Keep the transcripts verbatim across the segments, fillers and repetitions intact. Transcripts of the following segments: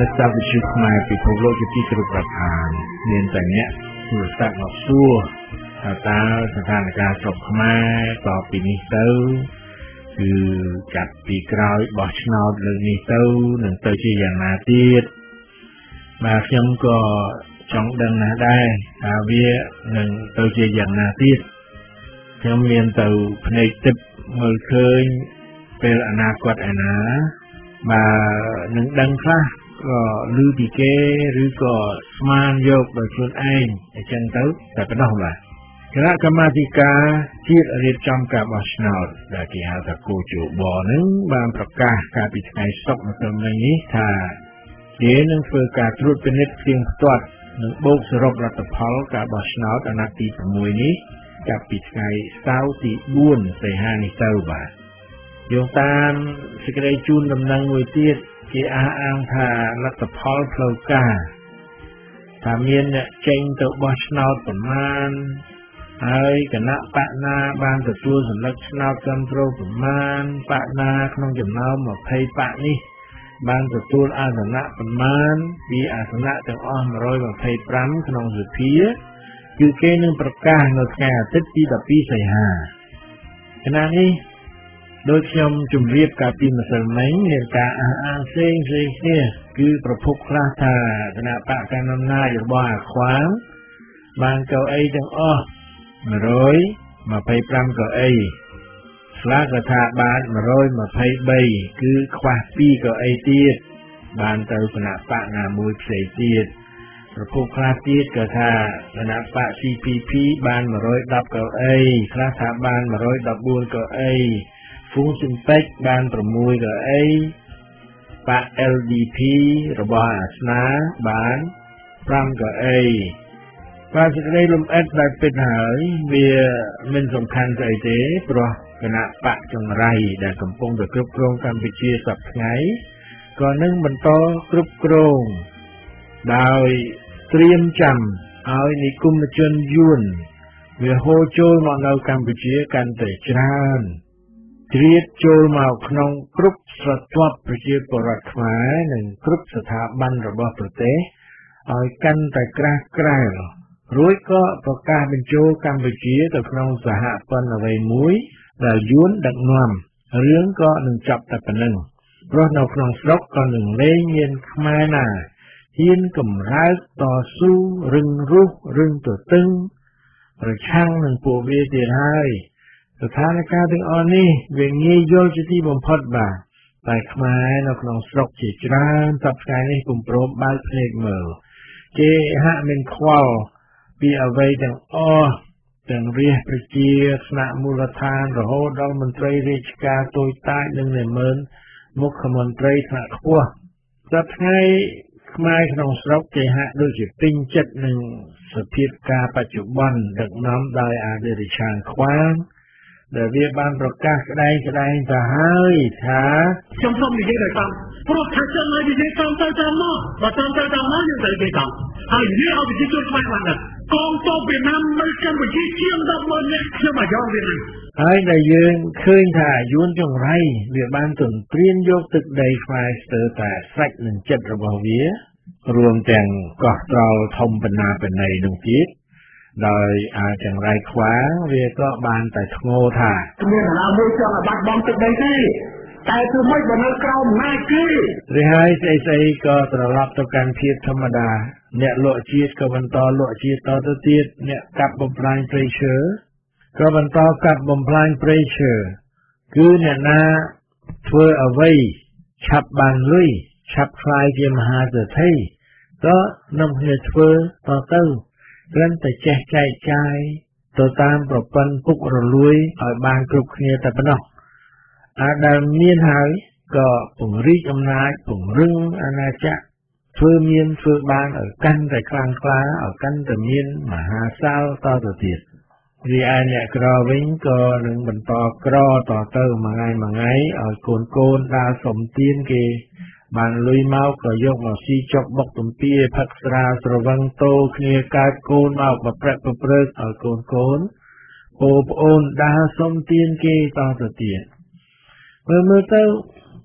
និស្សិតវិទ្យុខ្មែរពិភពលោកជាទីគោរពរាប់អានមានតែអ្នកទូរស័ព្ទមកសួរថាតើស្ថានភាពស្រុកខ្មែរតពីនេះទៅគឺកាត់ពីក្រោយបោះឆ្នោតលើនេះទៅនឹងទៅជាយ៉ាងណាទៀតបាទខ្ញុំក៏ចង់ដឹងណាស់ដែរថាវានឹងទៅជាយ៉ាងណាទៀតខ្ញុំមានទៅភ្នែកទឹកមើលឃើញពេលអនាគតឯណាបាទនឹងដឹងខ្លះក៏ឮពីគេឬក៏ស្មានយកដោយខ្លួនឯងអញ្ចឹងទៅតែប៉ុណ្ណោះបាទគណៈកម្មាធិការជាតិរៀបចំការបោះឆ្នោតដែលគេហៅថាគូជបនឹងបានប្រកាសកាលពីថ្ងៃសុក្រម្សិលមិញនេះថាគេនឹងធ្វើការត្រួតពិនិត្យផ្ទៀងផ្ទាត់និងបូកសរុបលទ្ធផលការបោះឆ្នោតអាណត្តិទី៦នេះចាប់ពីថ្ងៃសៅរ៍ទីបួនសីហានេះទៅបាទយោងតាមសេចក្តីជូនដំណឹងមួយទៀតគេអះអាងថាលទ្ធផលផ្លូវការថាមានអ្នកចេញទៅបោះឆ្នោតប្រមាណហើយគណៈបកណាបានទទួលសញ្ញាឆ្នោតគាំទ្រប្រមាណបកណាក្នុងចំណោមម្ភៃបកនេះបានទទួលអាសនៈប្រមាណពីអាសនៈទាំងអស់មួយរយម្ភៃប្រាំក្នុងសភាគឺគេនឹងប្រកាសនៅថ្ងៃអាទិត្យទីដប់ពីរសីហាខណៈនេះដោយខ្ញុំជម្រាបកាលពីម្សិលមិញមានការអះអាងផ្សេងផ្សេងគ្នាគឺប្រភពខ្លះថាគណៈបកកណ្ដាលអំណាចរបស់អាខ្វាងបានកៅអីទាំងអស់មួយរយម្ភៃប្រាំកៅអីខ្លះក៏ថាបានមួយរយម្ភៃបីគឺខ្វះពីរកៅអីទៀតបានទៅគណៈបកណាមួយផ្សេងទៀតប្រភពខ្លះទៀតក៏ថាគណៈបក ซี พี พี បានមួយរយដប់កៅអីខ្លះថាបានមួយរយដប់បួនកៅអីហ្វូងស៊ីមពេចបានប្រាំមួយកៅអីបក แอล ดี พี របស់អាស្នាបានប្រាំកៅអីបាទសេចក្តីលំអិតដែលពិតហើយវាមិនសំខាន់ស្អីទេព្រោះគណៈបកចង្រៃដែលកំពុងតែគ្រប់គ្រងកម្ពុជាសប្តាហ៍ថ្ងៃក៏នឹងបន្តគ្រប់គ្រងដោយត្រៀមចាំឲ្យនិគមជនយួនវាហូរចូលមកនៅកម្ពុជាកាន់តែច្រើនជ្រៀតចូលមកក្នុងគ្រប់ស្រទាប់ប្រជាពលរដ្ឋខ្មែរនិងគ្រប់ស្ថាប័នរបស់ប្រទេសឲ្យកាន់តែក្រាស់ក្រែលរួចក៏ប្រកាសបញ្ចូលកម្ពុជាទៅក្នុងសហព័ន្ធអ្វីមួយដែលយួនដឹកនាំរឿងក៏នឹងចប់តែប៉ុណ្្នឹងព្រោះនៅក្នុងស្រុកក៏នឹងលែងមានខ្មែរណាហ៊ានកម្រើកតស៊ូរឹងរូសរឹងទទឹងប្រឆាំងនឹងពួកវាទៀតហើយស្ថានភាពទាំងអស់នេះវាងាយយល់ជាទីបំផុតបាទតែខ្មែរនៅក្នុងស្រុកជាច្រើនសប្តាហ៍នេះពុំព្រមបើកភ្នែកមើលគេហាក់មិនខ្វល់ពីអ្វីទាំងអស់ទាំងរាជប្រជាថ្នាក់មូលដ្ឋានរហូតដល់មន្ត្រីរាជការតូចតាចនិងនាម៉ឺនមុខមន្ត្រីថ្នាក់ខ្ពស់សប្តាហ៍ថ្ងៃខ្មែរក្នុងស្រុកគេហាក់ដូចជាពេញចិត្តនឹងសភាពការបច្ចុប្បន្នដឹកនាំដោយអតីតឆាងខ្វាងដែលវាបានប្រកាសក្តែងក្តែងទៅហើយថាខ្ញុំសូមនិយាយឲ្យតាមព្រោះថាខ្ញុំនិយាយតាមទៅតាមមកបើតាមទៅតាមមកយើងត្រូវនិយាយតាមហើយនិយាយឲ្យប្រជាជនខ្មែរបានដឹងកងទ័ពវៀតណាមនៅកម្ពុជាជាងដប់ម៉ឺននាក់ខ្ញុំមកយកវៀតណាមហើយដែលយើងឃើញថាយួនចង្រៃវាបានទន្ទ្រានយកទឹកដីខ្មែរស្ទើរតែស្រេចនឹងចិត្តរបស់វារួមទាំងកោះត្រល់ធំបណ្ណាបណ្ណៃនោះទៀតដោយអាចង្រៃខ្វាងវាក៏បានតែធ្ងោថាមានអាណាមួយចង់ឲ្យបាត់បង់ទឹកដីទេតែធ្វើម៉េចបើនៅក្រោមអំណាចគេរីហើយស្អីស្អីក៏ត្រឡប់ទៅកាន់ភាពធម្មតាអ្នកលក់ជាតិក៏បន្តលក់ជាតិតទៅទៀតអ្នកកាប់បំផ្លាញព្រៃឈើក៏បន្តកាប់បំផ្លាញព្រៃឈើគឺអ្នកណាធ្វើអ្វីឆាប់បានលុយឆាប់ខ្លាយជាមហាសេដ្ឋីក៏នឹងគ្នាធ្វើតទៅគ្រាន់តែចេះចែកចាយទៅតាមប្រព័ន្ធពុករលួយឲ្យបានគ្រប់គ្នាតែប៉ុណ្ណោះអាចដែលមានហើយក៏ពង្រីកអំណាចពង្រឹងអាណាចក្រធ្វើមានធ្វើបានឲ្យកាន់តែខ្លាំងក្លាឲ្យកាន់តែមានមហាសាលតទៅទៀតរីឯអ្នកក្រវិញក៏នឹងបន្តក្រតទៅមួយថ្ងៃមួយថ្ងៃឲ្យកូនកូនដើរសុំទានគេបានលុយមកក៏យកមកស៊ីចុកបុកទំពាផឹកស្រាស្រវឹងតោគ្នាកើតកូនមកប្រព្រឹត្តប្រព្រឹត្តឲ្យកូនកូនបងប្អូនដើរសុំទានគេតទៅទៀតមើលមើលទៅ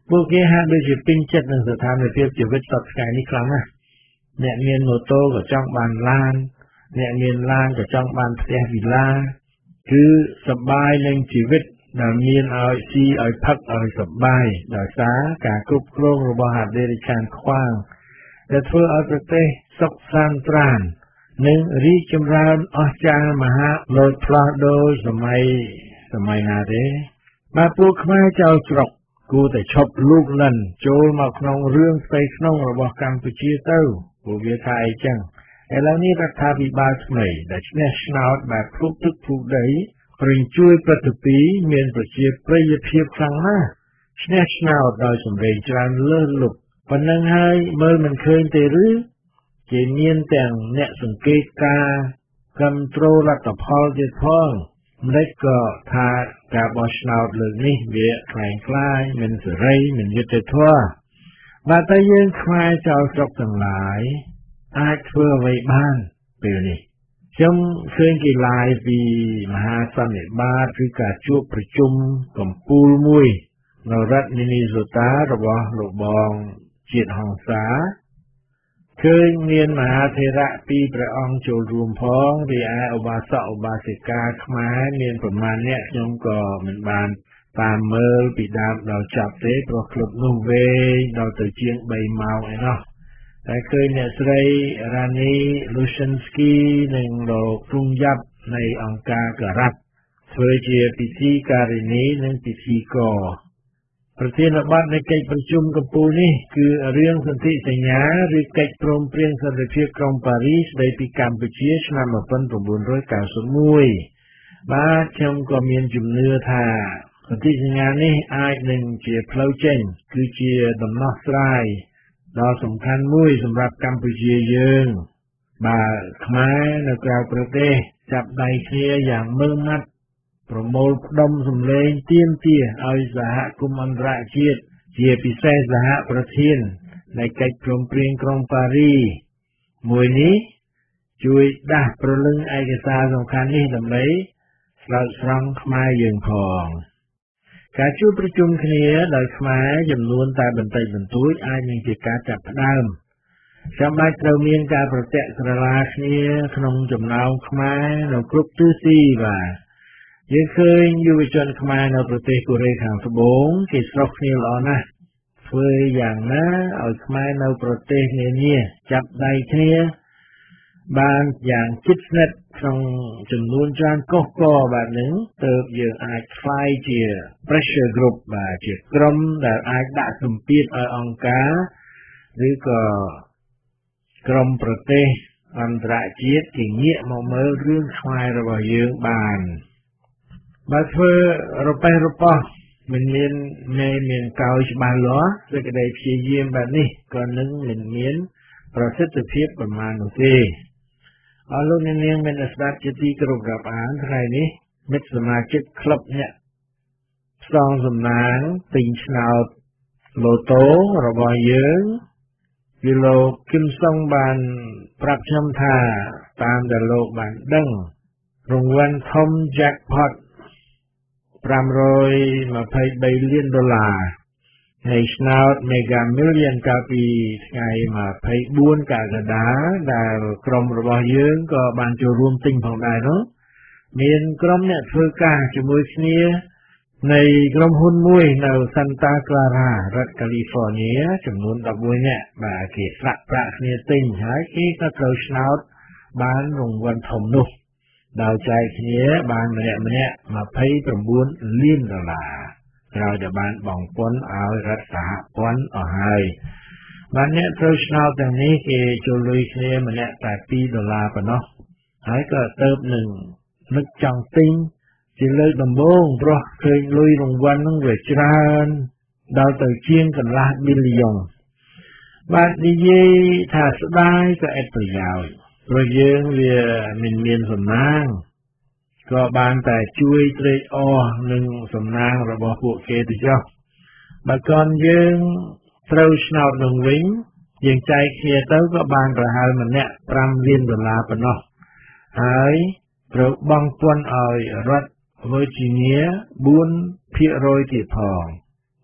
ពួកគេហាក់ដូចជាពេញចិត្តនឹងស្ថានភាពជីវិតសពថ្ងៃនេះខ្លាំងណាស់អ្នកមានម៉ូតូក៏ចង់បានឡានអ្នកមានឡានក៏ចង់បានផ្ទះវិឡាគឺសប្បាយនឹងជីវិតដែលមានឲ្យស៊ីឲ្យផឹកឲ្យសប្បាយដោយសារការគ្រប់គ្រងរបស់ហត្ថលេខានខ្វាងដែលធ្វើឲ្យប្រទេសសុខសាន្តត្រាននិងរីកចម្រើនអស្ចារ្យមហាលោតផ្លាស់ដោយសម័យសម័យណាទេបាទពួកខ្មែរចៅស្រុកគួរតែឈប់លូកលិនចូលមកក្នុងរឿងផ្ទៃក្នុងរបស់កម្ពុជាទៅពួកវាថាអីចឹងឥឡូវនេះរដ្ឋាភិបាលថ្មីដែលឈ្នះឆ្នោតបែបភូកទឹកភូកដីព្រញជួយប្រតិពីមានប្រជាប្រិយភាពខ្លាំងណាស់ឈ្នះឆ្នោតដោយសម្លេងច្រើនលើសលប់ប៉ុណ្ណឹងហើយមើលមិនឃើញទេឬគេមានទាំងអ្នកសង្កេតការគ្រប់គ្រងរដ្ឋផលទៀតផងម្ដេចក៏ថាការបោះឆ្នោតលើកនេះវាคล้ายคล้ายមិនសេរីមិនយុត្តិធម៌បាទតែយើងខ្មែរចៅស្រុកទាំងឡាយអាចធ្វើអ្វីបានពេលនេះខ្ញុំឃើញគេ live ពីមហាសន្និបាតឬការជួបប្រជុំកំពូលមួយនៅរដ្ឋ Minnesota របស់លោកបងជាតិហង្សាឃើញមានមហាថេរៈពីរព្រះអង្គចូលរួមផងរីឯឧបាសកឧបាសិកាខ្មែរមានប្រមាណអ្នកខ្ញុំក៏មិនបានតាមមើលពីដើមដល់ចប់ទេព្រោះក្លឹបនោះវែងដល់ទៅជាងបីម៉ោងឯណោះតែឃើញអ្នកស្រីរ៉ានី Lushansky និងលោកទ្រង់យ៉ាប់នៃអង្គការការ៉ាត់ធ្វើជាពិធីការិនីនិងពិធីករប្រធានបទនៃកិច្ចប្រជុំកំពូលនេះគឺរឿងសន្ធិសញ្ញាឬកិច្ចព្រមព្រៀងសន្តិភាពក្រុងប៉ារីសស្តីពីកម្ពុជាឆ្នាំmột nghìn chín trăm chín mươi mốtបាទខ្ញុំក៏មានជំនឿថាសន្ធិសញ្ញានេះអាចនឹងជាផ្លូវចេញគឺជាដំណោះស្រាយដ៏សំខាន់មួយសម្រាប់កម្ពុជាយើងបើខ្មែរនៅក្រៅប្រទេសចាប់ដៃគ្នាយ៉ាងម៉ឺងម៉ាត់ប្រមូលផ្ដុំសម្លេងទាមទារឲ្យសហគមន៍អន្តរជាតិជាពិសេសសហប្រធាននៃកិច្ចព្រមព្រៀងក្រុងប៉ារីសមួយនេះជួយដាស់ព្រលឹងឯកសារសំខាន់នេះដើម្បីស្រោចស្រង់ខ្មែរយើងផងការជួបប្រជុំគ្នាដោយខ្មែរចំនួនតែបន្តិចបន្តួចអាចនឹងជាការចាប់ផ្ដើមចាំបាច់ត្រូវមានការប្រតិក្រឡាគ្នាក្នុងចំណោមខ្មែរនៅគ្រប់ទិសទីបាទយើងឃើញយុវជនខ្មែរនៅប្រទេសកូរ៉េខាងត្បូងគេស្រុកគ្នាល្អណាស់ធ្វើយ៉ាងណាឲ្យខ្មែរនៅប្រទេសនានាចាប់ដៃគ្នាបានយ៉ាងជិតស្និទ្ធក្នុងចំនួនច្រើនកុះករបែបហ្នឹងទើបយើងអាចខ្លាយជា pressure group បាទជាក្រុមដែលអាចដាក់សម្ពាធឲ្យអង្គការឬក៏ក្រុមប្រទេសអន្តរជាតិគេងាកមកមើលរឿងខ្មែររបស់យើងបានបើធ្វើរប៉េះរប៉ោះមិនមានមេមានកោច្បាស់លាស់សេចក្តីព្យាយាមបែបនេះក៏នឹងមិនមានប្រសិទ្ធភាពប្រមាណនោះទេអរលោកអ្នកនាងមានស្ដាប់ជាទីគោរពរាប់អានថ្ងៃនេះមិត្តសមាជិកក្លឹបអ្នកផ្សងសំណាងទិញឆ្នោតឡូតូរបស់យើងគឺលោកគឹមសុងបានប្រាប់ខ្ញុំថាតាមដែលលោកបានដឹងរង្វាន់ធំ jackpot five hundred twenty-threeលានដុល្លារនៃឆ្នោត Mega Million កាលពីថ្ងៃtwenty-fourកក្កដាដែលក្រុមរបស់យើងក៏បានចូលរួមទិញផងដែរនោះមានក្រុមអ្នកធ្វើការជាមួយគ្នានៃក្រុមហ៊ុនមួយនៅ Santa Clara រដ្ឋ California ចំនួនelevenនាក់បាទគេស្លាក់ប្រាក់គ្នាទិញហើយគេក៏ត្រូវឆ្នោតបានរង្វាន់ធំនោះដោយចែកគ្នាបានម្នាក់ម្នាក់twenty-nineលានដុល្លារក្រោយតែបានបង់ពន្ធឲ្យរដ្ឋសហព័ន្ធអស់ហើយបានអ្នកត្រូវឆ្នោតទាំងនេះគេចូលលុយគ្នាម្នាក់តែtwoដុល្លារប៉ុណ្ណោះហើយក៏ទៅនឹងនឹកចង់ទិញជាលើកដំបូងព្រោះឃើញលុយរង្វាន់នឹងវាច្រើនដល់ទៅជាងកន្លះប៊ីលីយ៉ុងបាទនិយាយថាស្ដាយក៏ឥតប្រយោជន៍ព្រោះយើងវាមិនមានសំណាងក៏បានតែជួយត្រេកអរនឹងសំណាងរបស់ពួកគេទៅចុះបើកូនយើងត្រូវឆ្នោតនឹងវិញយើងចែកគ្នាទៅក៏បានប្រហែលម្នាក់fiveលានដុល្លារប៉ុណ្ណោះហើយត្រូវបង់ពន្ធឲ្យរដ្ឋ Virginia four percent ទៀតផង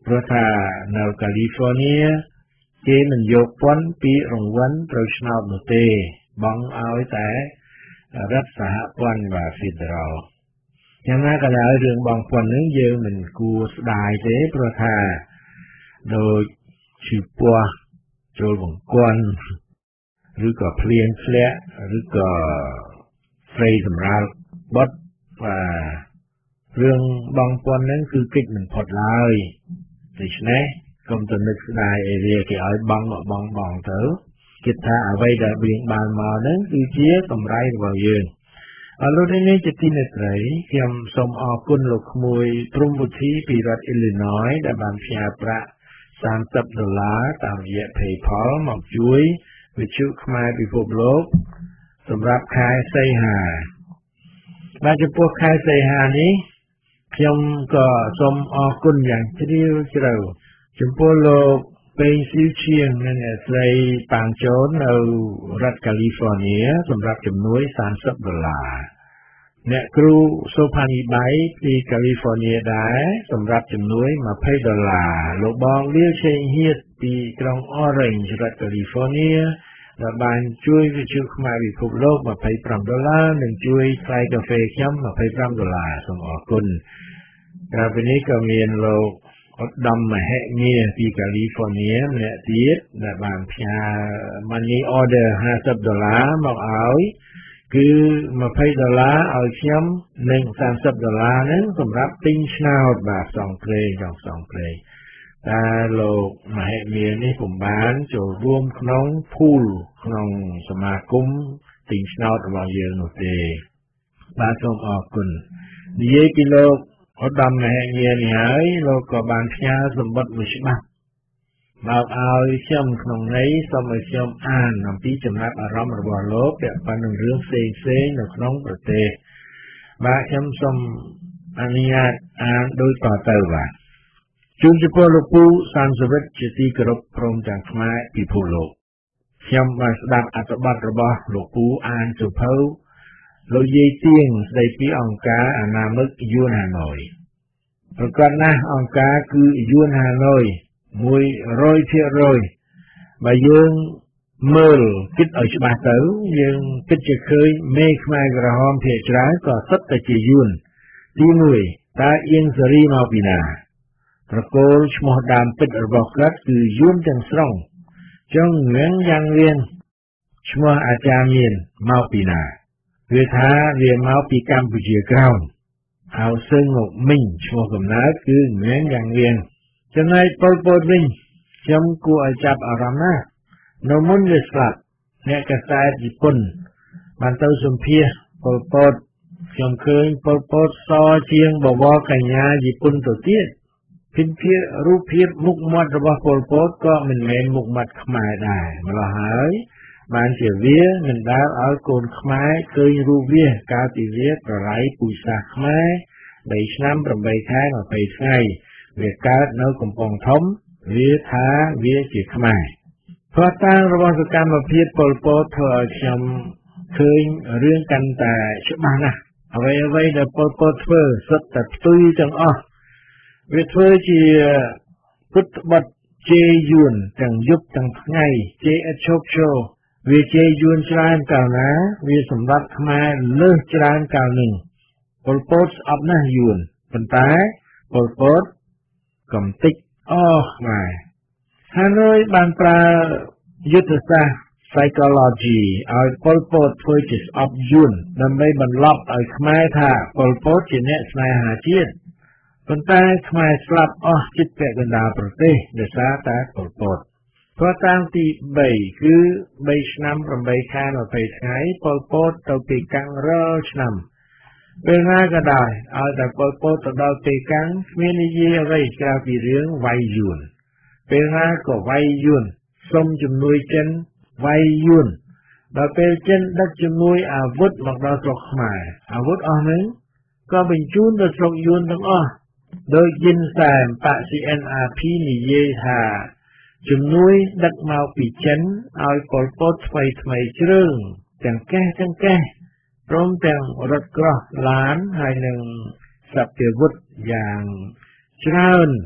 ព្រោះថានៅកាលីហ្វ័រញ៉ាគេមិនយកពន្ធពីរង្វាន់ត្រូវឆ្នោតនោះទេបង់ឲ្យតែរដ្ឋសហព័ន្ធបាទ Federal យ៉ាងណាក៏ដោយរឿងបង់ពន្ធនេះយើងមិនគួរស្ដាយទេព្រោះថាដូចឈឺពោះចូលបង្គាន់ឬក៏ភ្លៀងធ្លាក់ឬក៏ស្រីសម្រាលបុតបាទរឿងបងពន្ធហ្នឹងគឺគិតមិនផុតឡើយដូច្នេះកុំទៅនឹកស្ដាយអីវាគេឲ្យបងមកបងបងទៅគិតថាអ្វីដែលយើងបានមកហ្នឹងគឺជាកម្រៃរបស់យើងអរលោកនេះជាទីមេត្រីខ្ញុំសូមអរគុណលោកក្មួយព្រំវុធីពីរដ្ឋ Illinois ដែលបានផ្ញើប្រាក់សាមសិបដុល្លារតាមរយៈ PayPal មកជួយវិទ្យុខ្មែរពិភពលោកសម្រាប់ខែសីហាបាទចំពោះខែសីហានេះខ្ញុំក៏សូមអរគុណយ៉ាងជ្រាលជ្រៅចំពោះលោកពេងស៊ីវឈៀងនិងអ្នកស្រីប៉ាងជូននៅរដ្ឋកាលីហ្វ័រញ៉ាសម្រាប់ជំនួយសាមសិបដុល្លារអ្នកគ្រូសូផានីបៃពីកាលីហ្វ័រញ៉ាដែរសម្រាប់ជំនួយยี่สิบដុល្លារលោកបងលៀលឆេងហៀតពីក្រុង Orange រដ្ឋកាលីហ្វ័រញ៉ាដែលបានជួយវិទ្យុខ្មែរពិភពលោកยี่สิบห้าដុល្លារនិងជួយថ្លៃកាហ្វេខ្ញុំยี่สิบห้าដុល្លារសូមអរគុណក្រៅពីនេះក៏មានលោកឧត្តមមហិមាពីកាលីហ្វ័រញ៉ាម្នាក់ទៀតដែលបានផ្ញើ money order ห้าสิบដុល្លារមកឲ្យគឺยี่สิบដុល្លារឲ្យខ្ញុំនិងសាមសិបដុល្លារហ្នឹងសម្រាប់ទិញឆ្នោតបាទផ្សងព្រេងចង់ផ្សងព្រេងតែលោកមហិមានេះពុំបានចូលរួមក្នុង pool ក្នុងសមាគមទិញឆ្នោតរបស់យើងនោះទេបាទសូមអរគុណនិយាយពីលោកឧត្តមមហិមានេះហើយលោកក៏បានផ្ញើសម្បត្តិមួយច្បាប់មកឲ្យខ្ញុំក្នុងន័យសូមឲ្យខ្ញុំអានអំពីចំណាប់អារម្មណ៍របស់លោកពាក់ព័ន្ធនឹងរឿងផ្សេងផ្សេងនៅក្នុងប្រទេសបាទខ្ញុំសូមអនុញ្ញាតអានដូចតទៅបាទជូនចំពោះលោកពូសានសវិតជាទីគោរពព្រមទាំងខ្មែរពិភពលោកខ្ញុំបានស្ដាប់អត្ថបទរបស់លោកពូអានសុភៅលោកយាយទៀងស្ដីពីអង្គការអនាមិកយួនហាណូយប្រកាសណាស់អង្គការគឺយួនហាណូយមួយរយភាគរយបើយើងមើលគិតឲ្យច្បាស់ទៅយើងគិតជាឃើញមេខ្មែរក្រហមភាគច្រើនក៏សុទ្ធតែជាយួនទីមួយតើអៀងសេរីមកពីណាត្រកូលឈ្មោះដើមពិតរបស់គាត់គឺយួនទាំងស្រុងចុងងៀងយ៉ាងលៀងឈ្មោះអាចារ្យមានមកពីណាវាថាវាមកពីកម្ពុជាក្រោមហៅសឹងមកមីងឈ្មោះកំណើតគឺងៀងយ៉ាងលៀងចំណែកប៉ុលពតវិញខ្ញុំគួរឲ្យចាប់អារម្មណ៍ណាស់នៅមុនវាស្លាប់អ្នកកសែតជប៉ុនបានទៅសម្ភាសប៉ុលពតខ្ញុំឃើញប៉ុលពតសជាងបវរកញ្ញាជប៉ុនទៅទៀតភិនភារូបភាពមុខមាត់របស់ប៉ុលពតក៏មិនមែនមុខមាត់ខ្មែរដែរម្ល៉េះហើយបានជាវាមិនដែលឲ្យកូនខ្មែរឃើញរូបវាកាលពីវាប្រឡ័យពូជសាសន៍ខ្មែរបីឆ្នាំប្រាំបីខែម្ភៃថ្ងៃវាកើតនៅកំពង់ធំវាថាវាជាខ្មែរព្រោះតាំងរបស់សកម្មភាពប៉ុលពតធ្វើឲ្យខ្ញុំឃើញរឿងកាន់តែច្បាស់ណាស់អ្វីអ្វីដែលប៉ុលពតធ្វើសុទ្ធតែផ្ទុយទាំងអស់វាធ្វើជាពុតបတ်ជេរយួនទាំងយប់ទាំងថ្ងៃជេរឥតឈប់ឈរវាជេរយួនច្រើនកាលណាវាសម្បត្តិខ្មែរលើសច្រើនកាលនេះប៉ុលពតស្អប់ណាស់យួនប៉ុន្តែប៉ុលពតកំតិចអស់ខ្មែរហាណូយបានប្រើយុទ្ធសាស្ត្រ psychology ឲ្យប៉ុលពតធ្វើជាស្អប់យួនដើម្បីបន្លប់ឲ្យខ្មែរថាប៉ុលពតជាអ្នកស្នេហាជាតិប៉ុន្តែខ្មែរស្លាប់អស់ជិតពាក់កណ្ដាលប្រទេសដោយសារតែប៉ុលពតព្រោះតាំងទីបីគឺបីឆ្នាំប្រាំបីខែម្ភៃថ្ងៃប៉ុលពតទៅពីកាំងរាល់ឆ្នាំពេលណាក៏ដោយឲ្យតែប៉ុលពតទៅដល់ពេលកាំងគ្មាននិយាយអ្វីក្រៅពីរឿងវាយយួនពេលណាក៏វាយយួនសុំជំនួយចិនវាយយួនដល់ពេលចិនដឹកជំនួយអាវុធមកដល់ស្រុកខ្មែរអាវុធអស់ហ្នឹងក៏បញ្ជូនទៅស្រុកយួនទាំងអស់ដោយយិនសែមបក ซี เอ็น អារ พี និយាយថាជំនួយដឹកមកពីចិនឲ្យប៉ុលពតថ្មីថ្មីជ្រើងទាំងកេះទាំងកេះព្រមទាំងរថក្រោះឡានហើយនឹងសព្វាវុធយ៉ាងច្រើន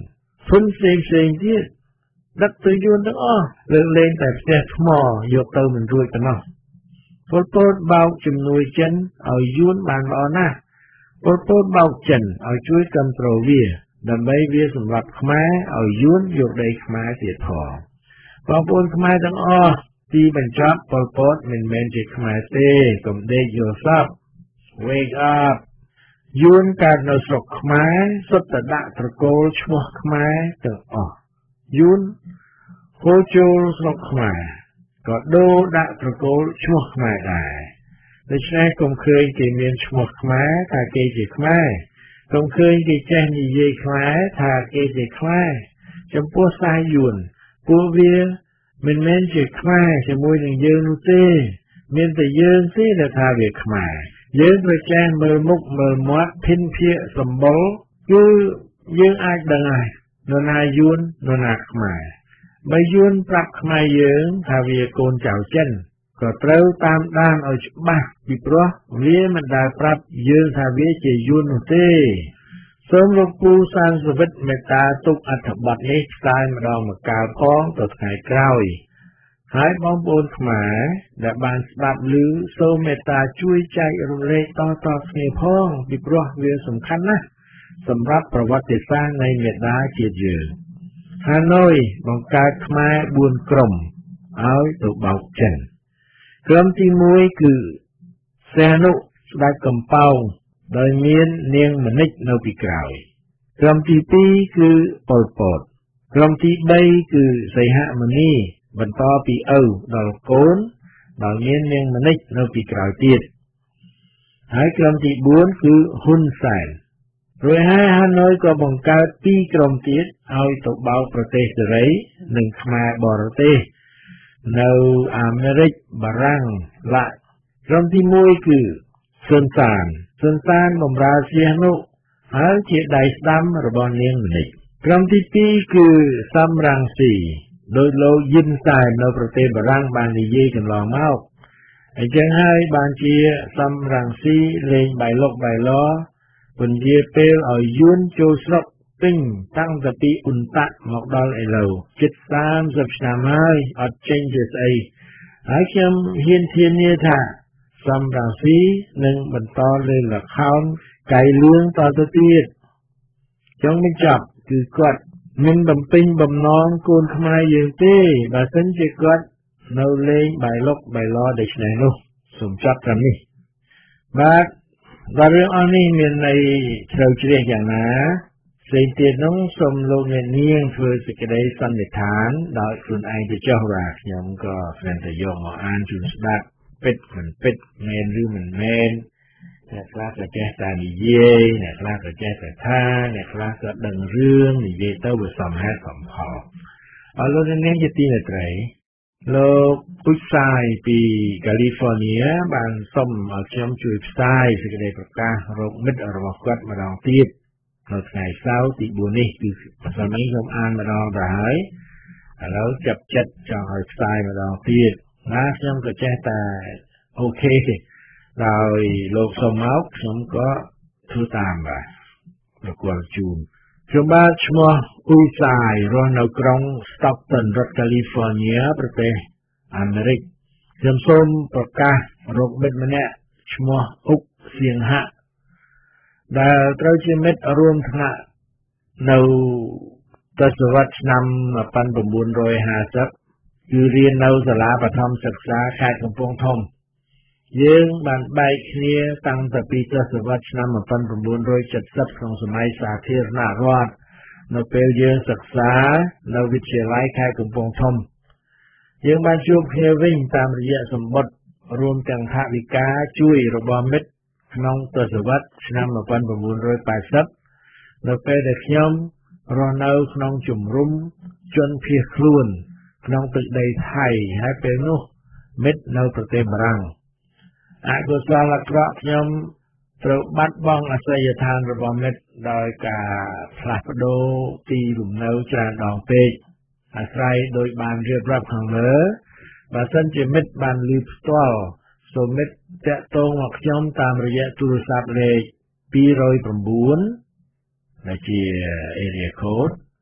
ทุนเสียงเสียงที่ดักตัวยวนทั้งอ้อเรื่องเล่นแต่เสียหมอยกเติมมันรวยกันเนาะพอโตเบาจุ่มนวยเจนเอายวนบานรอหน้าพอโตเบาเจนเอาช่วยกันโปรเวียดันใบเวียสำหรับขมายเอายวนยกได้ขมายเสียพอพอปนขมายทั้งอ้อที่บรรจับพอโตมันเมนจิขมายเต้กลมเด็กโยซับ wake up ยวนการนสกขมายสุดตะดะตะโกลชัวขมายตั้งอ้อยุนโคจูสกขมายก็ดูดะตะโกลชัวขมายได้ดังนั้นคงเคยเกี่ยมีนชัวขมายถ้าเกี่ยจีขมายคงเคยเกี่ยแจ้งยี่เย่ขมายถ้าเกี่ยจีขมายจำพวกสายยุนปูเวียมันเมนจีขมายจะมวยหนึ่งยืนรู้เต้เมียนแต่ยืนสิแต่ถ้าเวียขมายยืนไปแจ้งมือมุกมือมัดพินเพียสมบูรณ์คือยืนอาจดังไงนนายุนนนาขมายใบยุนปรับขมายยืนถ้าเวียโกนเจ้าเจนก็เต้าตามด้านเอาฉบับปีเพราะเวียมันได้ปรับยืนถ้าเวียเจยุนเต้สมรปูสร้างสวิตเมตาตุกอัฐบัตนี้กลายมาดองมากาวพ้องตัวไข่กล้าวหายบอมโอนขมายและบานสบับหรือโซเมตาช่วยใจรุเรต่อต่อเสน่ห์พ้องปีเพราะเวียสำคัญนะสำหรับประวัติศาสตร์ในเมตาเกียรติยืนฮานอยบังการขมายบุญกรมเอาตัวเบาเจนกรมที่มวยคือเซนุได้กำเป้าโดยเมียนเนียงมนิกนปีกลายกรมที่ปีคือปอลปอดกรมที่ใบคือไซฮะมณีบรรทอปีเอวดอลโกนโดยเมียนเนียงมนิกนปีกลายตีดหายกรมที่บุญคือฮุนไซน์โดยให้ฮานอยก็บังการปีกรมตีดเอาตัวเบาประเทศเสรีหนึ่งขมาบอร์เตในอเมริกบารังละกรมที่มวยคือเซนซานเซนซานบำราเซียนุหาเจไดสตัมระบอนเนียงมนิกกรมที่ปีคือซัมรังสีโดยโลยินสายในประเทศบารังบานดีเย่กันลองเมาไอ้เจ้าให้บานเชียซัมรังสีเลงใบลกใบล้อปุ่นเย่เปลเอายุนโจสกปิ้งตั้งแต่ปีอุนตะหมอกดอลไอเราจิตสามสับสามให้อัดเชนเจสไอหายเข้มเฮียนเทียนเนียท่าซัมรังสีหนึ่งบรรทอเลยหลักเขาไก่เลี้ยงต่อตัวตีดจงไม่จับคือกอดมันบำปิงบำน้องโกนขมายยืนเต้บาสันเจกอดเนาเลงใบลกใบล้อเด็กไหนนู้สมจับกันนี่บาดบาเรื่องอันนี้มีในเราเรียกอย่างนะเสียงเตียนน้องสมโลกเนียงเพื่อสกัดได้สันนิษฐานโดยคุณไอเดเจ้ารักยังก็แฟนแต่ยงมาอ่านจุนสดักเป็ดเหมือนเป็ดเมนหรือเหมือนเมนเนี่ยคลาสก็แก้ตาดีเย่เนี่ยคลาสก็แก้แต่ท่าเนี่ยคลาสก็ดังเรื่องนี่เย่เต้าไปสอมแฮสอมพอเอาโลกนี้จะตีในไตรโลกอุตสาหปีแคลิฟอร์เนียบางส้มเอาเชื่อมจุดสายสกัดได้ประกาศโรคมิดระบบกัดมาลองตีดเราไงเศร้าติบุนี่คือสมัยสมอ่านมาลองร้ายแล้วจับจัดจังหอยสายมาลองตีดนะเชื่อมก็แก้แต่โอเคเราโลกสมเอาเชื่อมก็ทุตามไปเราควรจูนชาวบ้านชมัวอุยสายรอนเอากรองสต็อกตันรัฐแคลิฟอร์เนียประเทศอเมริกเชื่อมส้มประกาศโรคเม็ดมันเนี่ยชมัวอุกเสียงหะได้ตราชิมิตรวมทั้งในทศวรรษนำปันปบุญโดยหาซับคือเรียนในสาราปฐมศึกษาค่ายกำปงทมยืงบันใบเคลียตั้งแต่ปีทศวรรษนำปันปบุญโดยจัดซับของสมัยสาธิตนารอดในเปลยืงศึกษาในวิทยาลัยค่ายกำปงทมยืงบันจูบเฮวิ่งตามระยะสมบัติรวมจังทวิกาช่วยระบอมิตรน้องทศวรรษนำปันปบุญโดยปลายซับในเปลเด็กยมรอเอาขนมจุ่มรุ่มจนเพียคลุนขนมตึกใดไทยให้เป็นนุเม็ดในประเทศบรังอากุศลกระยมตรบัดบ้องอาศัยทานระบำเม็ดโดยการพลัดโดตีหลุมเนื้อจานดองเปกอาศัยโดยบานเรียบรับขังเนื้อบาสันจะเม็ดบานลิปสตอลสมเม็ดจะตรงออกยมตามระยะตุรศัพท์เลขปีรอยประบุนในเชียเอเรียโคด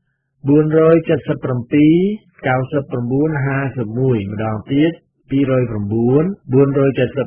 bốn trăm七十bảy 99 51ម្ដងទៀតពីរយchín 477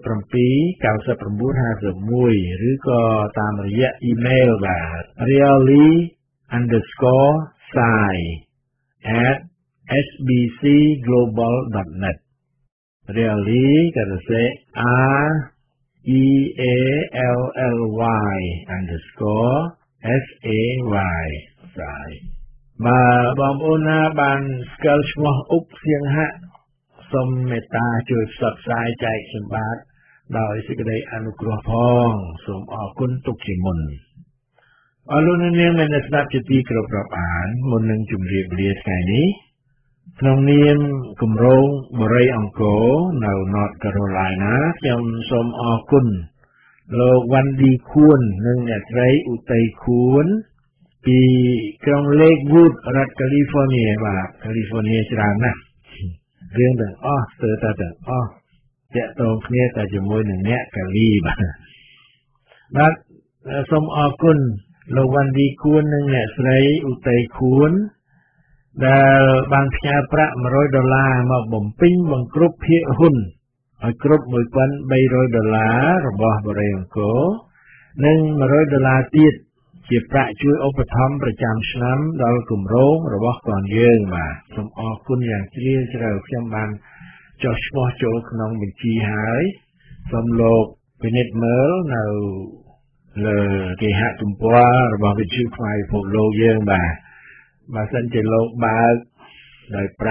99 51ឬក៏តាមរយៈអ៊ីមែលបាទ really underscore sai at s b c global dot net really ក៏សរសេរ r e a l l y underscore s a y sai បាទបងប្អូនណាបានស្គាល់ឈ្មោះអ៊ុកសៀងហាក់សូមមេត្តាជួយផ្សព្វផ្សាយចែកសម្បត្តិដោយសេចក្តីអនុគ្រោះផងសូមអរគុណទុកជាមុនអរលោកអ្នកនាងមានស្ដាប់ជាទីគោរពរាប់អានមុននឹងជម្រាបលាថ្ងៃនេះក្នុងនាមគម្រោងបរិយអង្គរនៅ North Carolina ខ្ញុំសូមអរគុណលោកវ៉ាន់ឌីខួននិងអ្នកស្រីឧទ័យខួនពីក្រុង Lakewood រដ្ឋ California បាទ California ច្រើនណាស់រឿងទាំងអស់ស្ទើរតែទាំងអស់តាក់ទងគ្នាតែជាមួយនឹងអ្នកកាលីបាទបាទសូមអរគុណលោកវ៉ាន់ឌីខួននិងអ្នកស្រីឧទ័យខួនដែលបានផ្ញើប្រាក់100ដុល្លារមកបំពេញបង្គ្រប់ភាគហ៊ុនឲ្យគ្រប់one thousand three hundredដុល្លាររបស់បរិយអង្គរនិង100ដុល្លារទៀតជាប្រាក់ជួយឧបត្ថម្ភប្រចាំឆ្នាំដល់គម្រោងរបស់កូនយើងបាទសូមអរគុណយ៉ាងជ្រាលជ្រៅខ្ញុំបានចុះឈ្មោះចូលក្នុងបញ្ជីហើយសូមលោកពិនិត្យមើលនៅលើគេហទំព័ររបស់វិទ្យុផ្សាយពិភពលោកយើងបាទបើសិនជាលោកបើកដោយប្រើ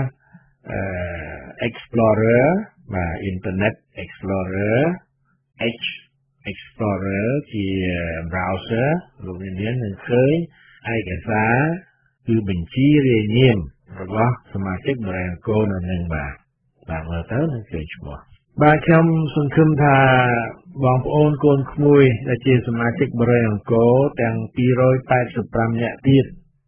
Explorer បាទ Internet Explorer H Explorer ជា browser លោកអ្នកនាងនឹងឃើញឯកសារគឺបញ្ជីរាយនាមរបស់សមាជិកបរិយអង្គរនៅនឹងបាទតាមមើលទៅនឹងឃើញឈ្មោះបាទខ្ញុំសង្ឃឹមថាបងប្អូនកូនក្មួយដែលជាសមាជិកបរិយអង្គរទាំងtwo hundred eighty-fiveនាក់ទៀត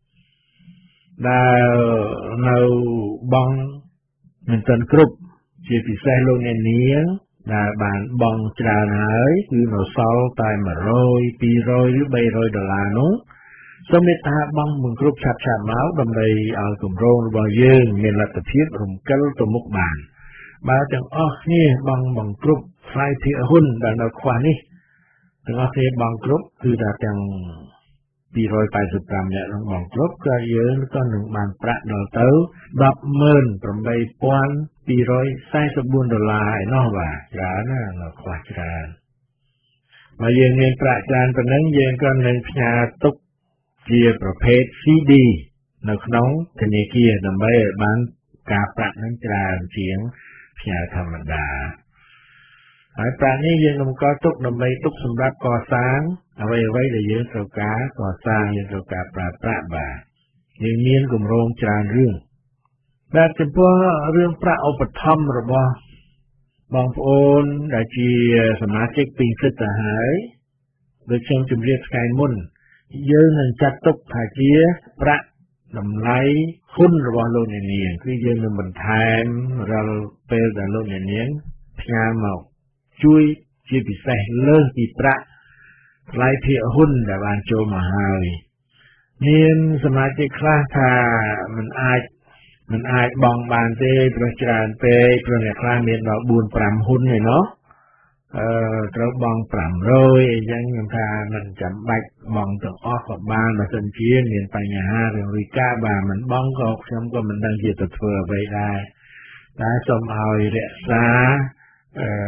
ដែលនៅបងមិនទាន់គ្រប់ជាពិសេសលោកអ្នកនាងដែលបានបង់ច្រើនហើយគឺនៅសល់តែone hundred two hundredឬthree hundredដុល្លារនោះសូមមេត្តាបង់បង្គ្រប់ឆាប់ឆាប់មកដើម្បីឲ្យគម្រោងរបស់យើងមានលទ្ធភាពរំកិលទៅមុខបានបើទាំងអស់គ្នាបង់បង្គ្រប់ផ្សាយភាគហ៊ុនដែលនៅខ្វះនេះទាំងអស់គ្នាបង់គ្រប់គឺថាទាំងtwo hundred eighty-fiveនាក់នឹងបង់គ្រប់ក៏យើងក៏នឹងបានប្រាក់ដល់ទៅten thousand eight hundred forty-fourដុល្លារឯណោះបាទច្រើនណាស់នៅខ្វះច្រើនបើយើងមានប្រាក់ច្រើនប៉ុណ្ណឹងយើងក៏នឹងផ្ញើទុកជាប្រភេទ C D នៅក្នុងធនាគារដើម្បីឲ្យបានការប្រាក់នឹងច្រើនជាងផ្ញើធម្មតាហើយប្រាក់នេះយើងនឹងកល់ទុកដើម្បីទុកសម្រាប់កសាងអ្វីអ្វីដែលយើងត្រូវការកសាងយើងត្រូវការប្រើប្រាស់បាទយើងមានគម្រោងច្រើនរឿងបាទចំពោះរឿងប្រាក់ឧបត្ថម្ភរបស់បងប្អូនដែលជាសមាជិកពីគិតទៅហើយដូចខ្ញុំជម្រាបថ្ងៃមុនយើងនឹងចាត់ទុកថាជាប្រាក់តម្លៃហ៊ុនរបស់លោកអ្នកនាងគឺយើងនឹងបន្ថែមរាល់ពេលដែលលោកអ្នកនាងផ្ញើមកជួយជាពិសេសលើសពីប្រាក់ថ្លៃភាគហ៊ុនដែលបានចូលមកហើយមានសមាជិកខ្លះថាมันអាចมันអាចបង់បានទេព្រោះច្រើនពេកព្រោះអ្នកខ្លះមានដល់four fiveហ៊ុនឯណោះអឺត្រូវបង់five hundredអីចឹងខ្ញុំថាมันចាំបាច់បង់ទាំងអស់ក៏បានបើសិនជាមានបញ្ហារឿងវិការបាទมันបង់ក៏ខ្ញុំក៏មិនដឹងជាទៅធ្វើអ្វីដែរតែសូមឲ្យរក្សាអឺ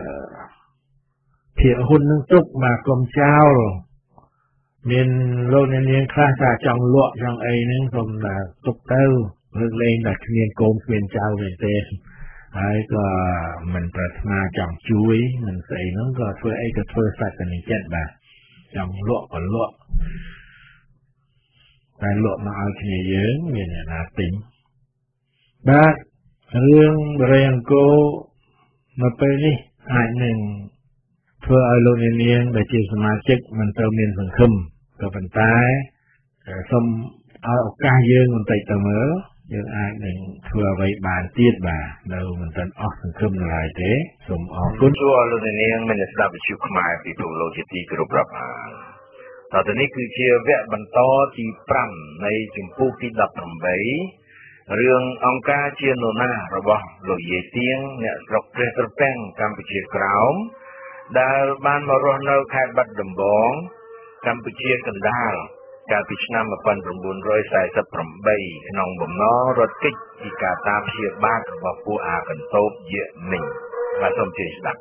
ភាគហ៊ុននឹងទុកមកកុំចោលមានលោកអ្នកនាងខ្លះថាចង់លក់ចង់អីហ្នឹងសូមតែទុកទៅលើកលែងតែគ្មានកូនគ្មានចៅទេហើយក៏មិនប្រាថ្នាចង់ជួយមិនស្អីហ្នឹងក៏ធ្វើអីក៏ធ្វើសក្តិចិត្តបាទចង់លក់ក៏លក់តែលក់មកឲ្យគ្នាយើងមានអ្នកណាទិញបាទរឿងបរិយអង្គរនៅពេលនេះអាចនឹងធ្វើឲ្យលោកអ្នកនាងដែលជាសមាជិកមិនទៅមានសង្ឃឹមក៏ប៉ុន្តែសូមឲ្យឱកាសយើងបន្តិចទៅមើលយើងអាចនឹងធ្វើអ្វីបានទៀតបាទនៅមិនទាន់អស់សង្ឃឹមឡើយទេសូមអរគុណជួលោកអ្នកនាងមានស្ដាប់វិទ្យុខ្មែរពីព្រោះលោកជាទីគោរពរាប់អានតទៅនេះគឺជាវគ្គបន្តទីប្រាំនៃចម្ពោះទីដប់ប្រាំបីរឿងអង្គការជានរណារបស់លោកយាយទៀងអ្នកស្រុកព្រះត្រពាំងកម្ពុជាក្រោមដែលបានមករស់នៅខេត្តបាត់ដំបងកម្ពុជាកណ្ដាលកាលពីឆ្នាំmột nghìn chín trăm bốn mươi támក្នុងបំណងរត់គេចពីការតាមព្យាបាទរបស់ពួកអាកន្តោបយេមីងបាទសូមជឿស្ដាប់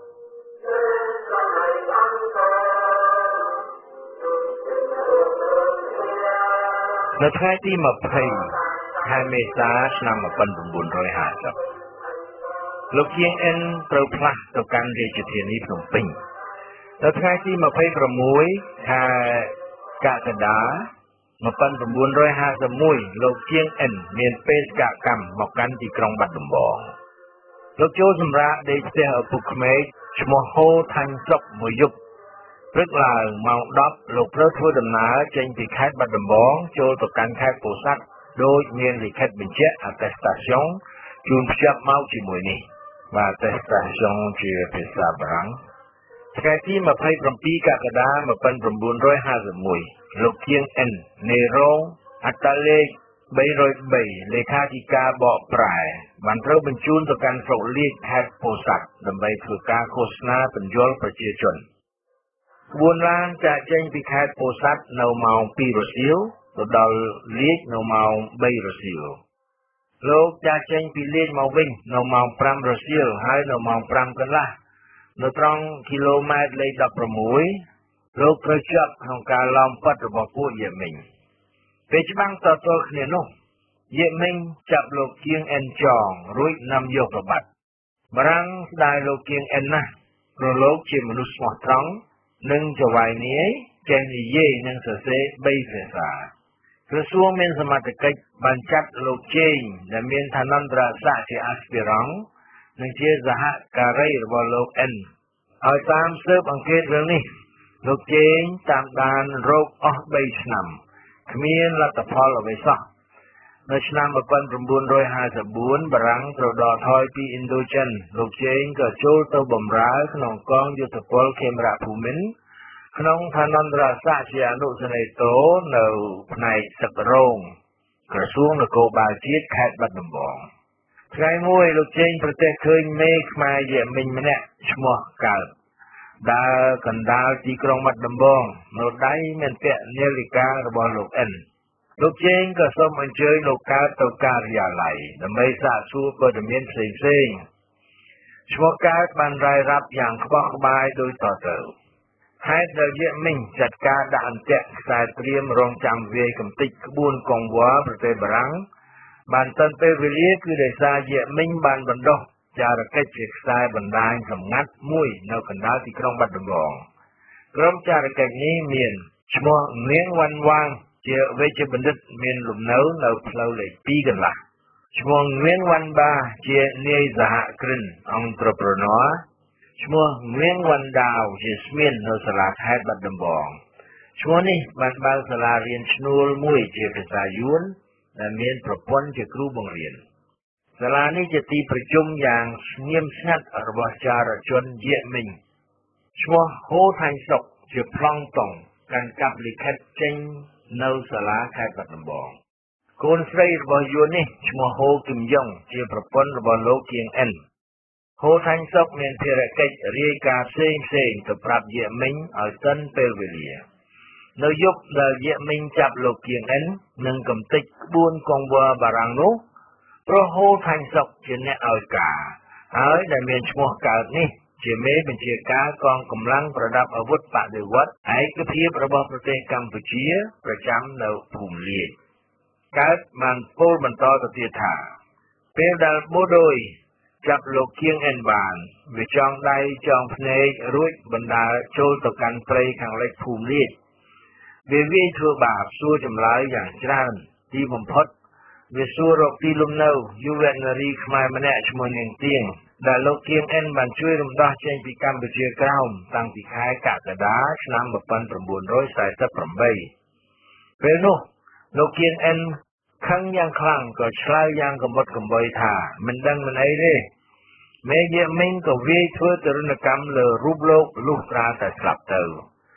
នៅថ្ងៃទីยี่สิบខែមេសាឆ្នាំmột nghìn chín trămห้าสิบលោកជាងអិនត្រូវផ្លាស់ទៅកាន់រាជធានីភ្នំពេញនៅថ្ងៃទីยี่สิบหกខែកក្កដាmột nghìn chín trămห้าสิบเอ็ดលោកជាងអិនមានបេសកកម្មមកកាន់ទីក្រុងបាត់ដំបងលោកចូលសម្រាប់ដេកផ្ទះឪពុកក្មេកឈ្មោះហូថាញ់ស្រុកមួយយប់ព្រឹកឡើងម៉ោងដប់លោកត្រូវធ្វើដំណើរចេញពីខេត្តបាត់ដំបងចូលទៅកាន់ខេត្តពោធិ៍សាត់ដោយមានលិខិតបញ្ជាក់ attestation ជូនភ្ជាប់មកជាមួយនេះបាទ attestation ជាភាសាបារាំងថ្ងៃទីยี่สิบเจ็ดកក្កដាmột nghìn chín trămห้าสิบเอ็ดលោកជាងអិននេរ៉ូអត្តលេខបីរយបីលេខាធិការបកប្រែបានត្រូវបញ្ជូនទៅកាន់ស្រុកលៀកខេត្តពោធិ៍សាត់ដើម្បីធ្វើការឃោសនាពន្យល់ប្រជាជនក្បួនឡានចាក់ចេញពីខេត្តពោធិ៍សាត់នៅម៉ោងពីររសៀលទៅដល់លៀកនៅម៉ោងបីរសៀលលោកចាក់ចេញពីលៀកមកវិញនៅម៉ោងប្រាំរសៀលហើយនៅម៉ោងប្រាំកន្លះនៅត្រង់គីឡូម៉ែត្រលេខដប់ប្រាំមួយលោកត្រូវជាប់ក្នុងការឡោមប៉ាត់របស់ពួកយេមីងពេលច្បាំងតទល់គ្នានោះយេមីងចាប់លោកជាងអិនចងរួចនាំយកប្របាត់បារាំងស្ដាយលោកជាងអិនណាស់ព្រោះលោកជាមនុស្សស្មោះត្រង់និងចវាយនាយចេះនិយាយនិងសរសេរបីភាសាក្រសួងមានសមត្ថកិច្ចបានចាត់លោកជេងដែលមានឋានន្តរស័ក្តិជាអាស្ពីរ៉ង់និងជាសហការីរបស់លោកអិនឲ្យតាមស៊ើបអង្កេតរឿងនេះលោកជេងតាមដានរោគអស់បីឆ្នាំគ្មានលទ្ធផលអ្វីសោះនៅឆ្នាំmột nghìn chín trămห้าสิบ四បារាំងត្រូវដកថយពីឥណ្ឌូចិនលោកជេងក៏ចូលទៅបម្រើក្នុងកងយុទ្ធពលខេមរភូមិន្ទក្នុងឋានន្តរស័ក្តិជាអនុសេនីតូនៅផ្នែកសឹករោងក្រសួងនគរបាលជាតិខេត្តបាត់ដំបងថ្ងៃមួយលោកជេងប្រទះឃើញមេខ្មែរយេមីងម្នាក់ឈ្មោះកើតដើរកណ្ដាលទីក្រុងបាត់ដំបងនៅដៃមានពាក់នាឡិការបស់លោកអិនលោកជេងក៏សូមអញ្ជើញលោកកើតទៅការិយាល័យដើម្បីសាកសួរព័ត៌មានផ្សេងផ្សេងឈ្មោះកើតបានរាយរាប់យ៉ាងក្បោះក្បាយដូចតទៅហេតុដែលយេមីងចាត់ការដាក់អន្ទាក់ខ្សែត្រៀមរងចាំវាយកំទេចក្បួនកងវល់ប្រទេសបារាំងបានទាន់ពេលវេលាគឺដោយសារយេមីងបានបណ្ដុះចារកិច្ចជាខ្សែបណ្ដាញសម្ងាត់មួយនៅកណ្ដាលទីក្រុងបាត់ដំបងក្រុមចារកិច្ចនេះមានឈ្មោះងៀងវ៉ាន់វាងជាវេជ្ជបណ្ឌិតមានលំនៅនៅផ្លូវលេខពីរកន្លះឈ្មោះងៀងវ៉ាន់បាជានាយសហគ្រិនអង្គប្រប្រណ័រឈ្មោះងៀងវ៉ាន់ដាវជាស្មៀននៅសាលាខេត្តបាត់ដំបងឈ្មោះនេះបានបើកសាលារៀនឈ្នួលមួយជាភាសាយួនដែលមានប្រពន្ធជាគ្រូបង្រៀនសាលានេះជាទីប្រជុំយ៉ាងស្ងៀមស្ងាត់របស់ចារជនយេមីងឈ្មោះហូថាញ់ស្រុកជាប្លង់តុងកាន់កាប់លិខិតចេញនៅសាលាខេត្តបាត់ដំបងកូនស្រីរបស់យួននេះឈ្មោះហូគឹមយ៉ុងជាប្រពន្ធរបស់លោកជាងអិនហូថាញ់ស្រុកមានភារកិច្ចរាយការណ៍ផ្សេងផ្សេងទៅប្រាប់យេមីងឲ្យទាន់ពេលវេលានៅយប់ដែលយេមីងចាប់លោកជាងអិននិងកំទេចក្បួនកងវល់បារាំងនោះព្រោះហូថាញ់ស្រុកជាអ្នកឲ្យការហើយដែលមានឈ្មោះកើតនេះជាមេបញ្ជាការកងកម្លាំងប្រដាប់អាវុធបដិវត្តឯកភាពរបស់ប្រទេសកម្ពុជាប្រចាំនៅភូមិលៀកកើតបានពោលបន្តទៅទៀតថាពេលដែលបូដូយចាប់លោកជាងអិនបានវាចងដៃចងភ្នែករួចបណ្ដាលចូលទៅកាន់ព្រៃខាងលិចភូមិលៀកវាវាយធ្វើបាបសួរចម្លើយយ៉ាងច្រើនទីបំផុតវាសួររកទីលំនៅយុវនារីខ្មែរម្នាក់ឈ្មោះនាងទៀងដែលលោកជាងអិនបានជួយរំដោះចេញពីកម្ពុជាក្រោមតាំងពីខែកក្កដាឆ្នាំmột nghìn chín trăm bốn mươi támពេលនោះលោកជាងអិនខឹងយ៉ាងខ្លាំងក៏ឆ្លើយយ៉ាងកំបុតកំបុយថាមិនដឹងមិនអីទេមេយេមីងក៏វាយធ្វើទរណកម្មលើរូបលោកលុះត្រាតែស្លាប់ទៅ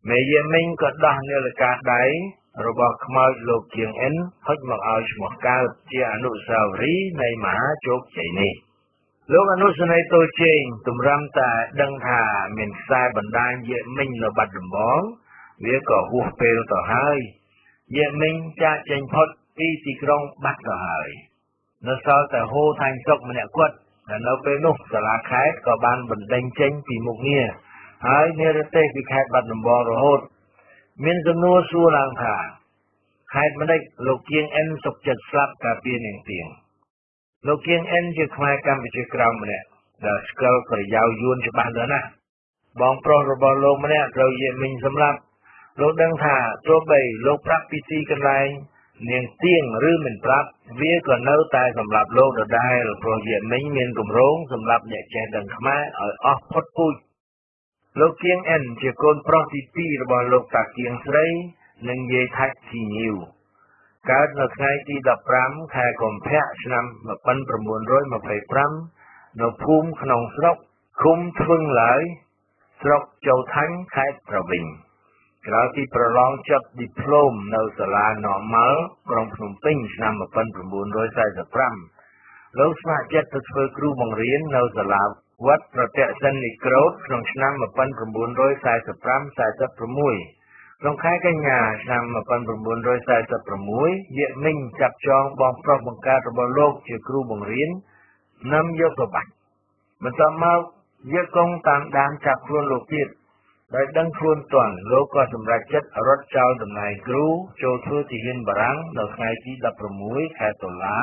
មេយាមិញក៏ដោះនាឡិកាដៃរបស់ខ្មោចលោកគៀងអិនហុចមកឲ្យឈ្មោះកើតជាអនុស្សាវរីយ៍នៃមហាជោគជ័យនេះលោកអនុសេនីយ៍តូចជេងតម្រាំតែដឹងថាមានខ្សែបណ្ដាញយាមិញនៅបាត់ដំបងវាក៏ហួសពេលទៅហើយយាមិញចាកចេញផុតពីទីក្រុងបាត់ទៅហើយនៅសល់តែហូថាញ់សុកម្នាក់គាត់ដែលនៅពេលនោះសាលាខេត្តក៏បានបណ្ដេញចេញពីមុខងារហើយនិរទេសពីខេត្តបាត់ដំបងរហូតមានសំណួរសួរឡើងថាខេត្តម្ដេចលោកគៀងអិនសុខចិត្តស្លាប់ការពារនាងទៀងលោកគៀងអិនជាខ្មែរកម្ពុជាក្រោមម្នាក់ដែលស្គាល់ប្រយោជន៍យួនច្បាស់ទៅណាស់បងប្រុសរបស់លោកម្នាក់ត្រូវយាមិញសម្លាប់លោកដឹងថាទោះបីលោកប្រាប់ពីទីកន្លែងនាងទៀងឬមិនប្រាប់វាក៏នៅតែសម្រាប់លោកដដែលព្រោះយាមិញមានគម្រោងសម្រាប់អ្នកចេះដឹងខ្មែរឲ្យអស់ផុតពូជលោកគៀងអិនជាកូនប្រុសទីពីររបស់លោកតាគៀងស្រីនិងយាយថាច់ធីញៀវកើតនៅថ្ងៃទីដប់ប្រាំខែកុម្ភៈឆ្នាំmột nghìn chín trăm hai mươi lămនៅភូមិក្នុងស្រុកឃុំធ្វឹងឡើយស្រុកchâu thànhខេត្តប្រវីញក្រោយពីប្រឡងចប់ឌីប្លូមនៅសាលានមម៉ាល់ក្រុងភ្នំពេញឆ្នាំmột nghìn chín trăm bốn mươi lămលោកស្ម័គ្រចិត្តទៅធ្វើគ្រូបង្រៀននៅសាលាវត្តប្រតិសិននិក្រោធក្នុងឆ្នាំmột nghìn chín trăm bốn mươi lăm ក្នុងខែកញ្ញាឆ្នាំmột nghìn chín trăm bốn mươi sáuយាមិញចាប់ចងបងប្រុសបង្កើតរបស់លោកជាគ្រូបង្រៀននាំយកទៅបាត់បន្ទាប់មកយាកុងតាមដានចាប់ខ្លួនលោកទៀតដោយដឹងខ្លួនទាន់លោកក៏សម្រេចចិត្តរត់ចោលតំណែងគ្រូចូលធ្វើទាហានបារាំងនៅថ្ងៃទីដប់ប្រាំមួយខែតុលា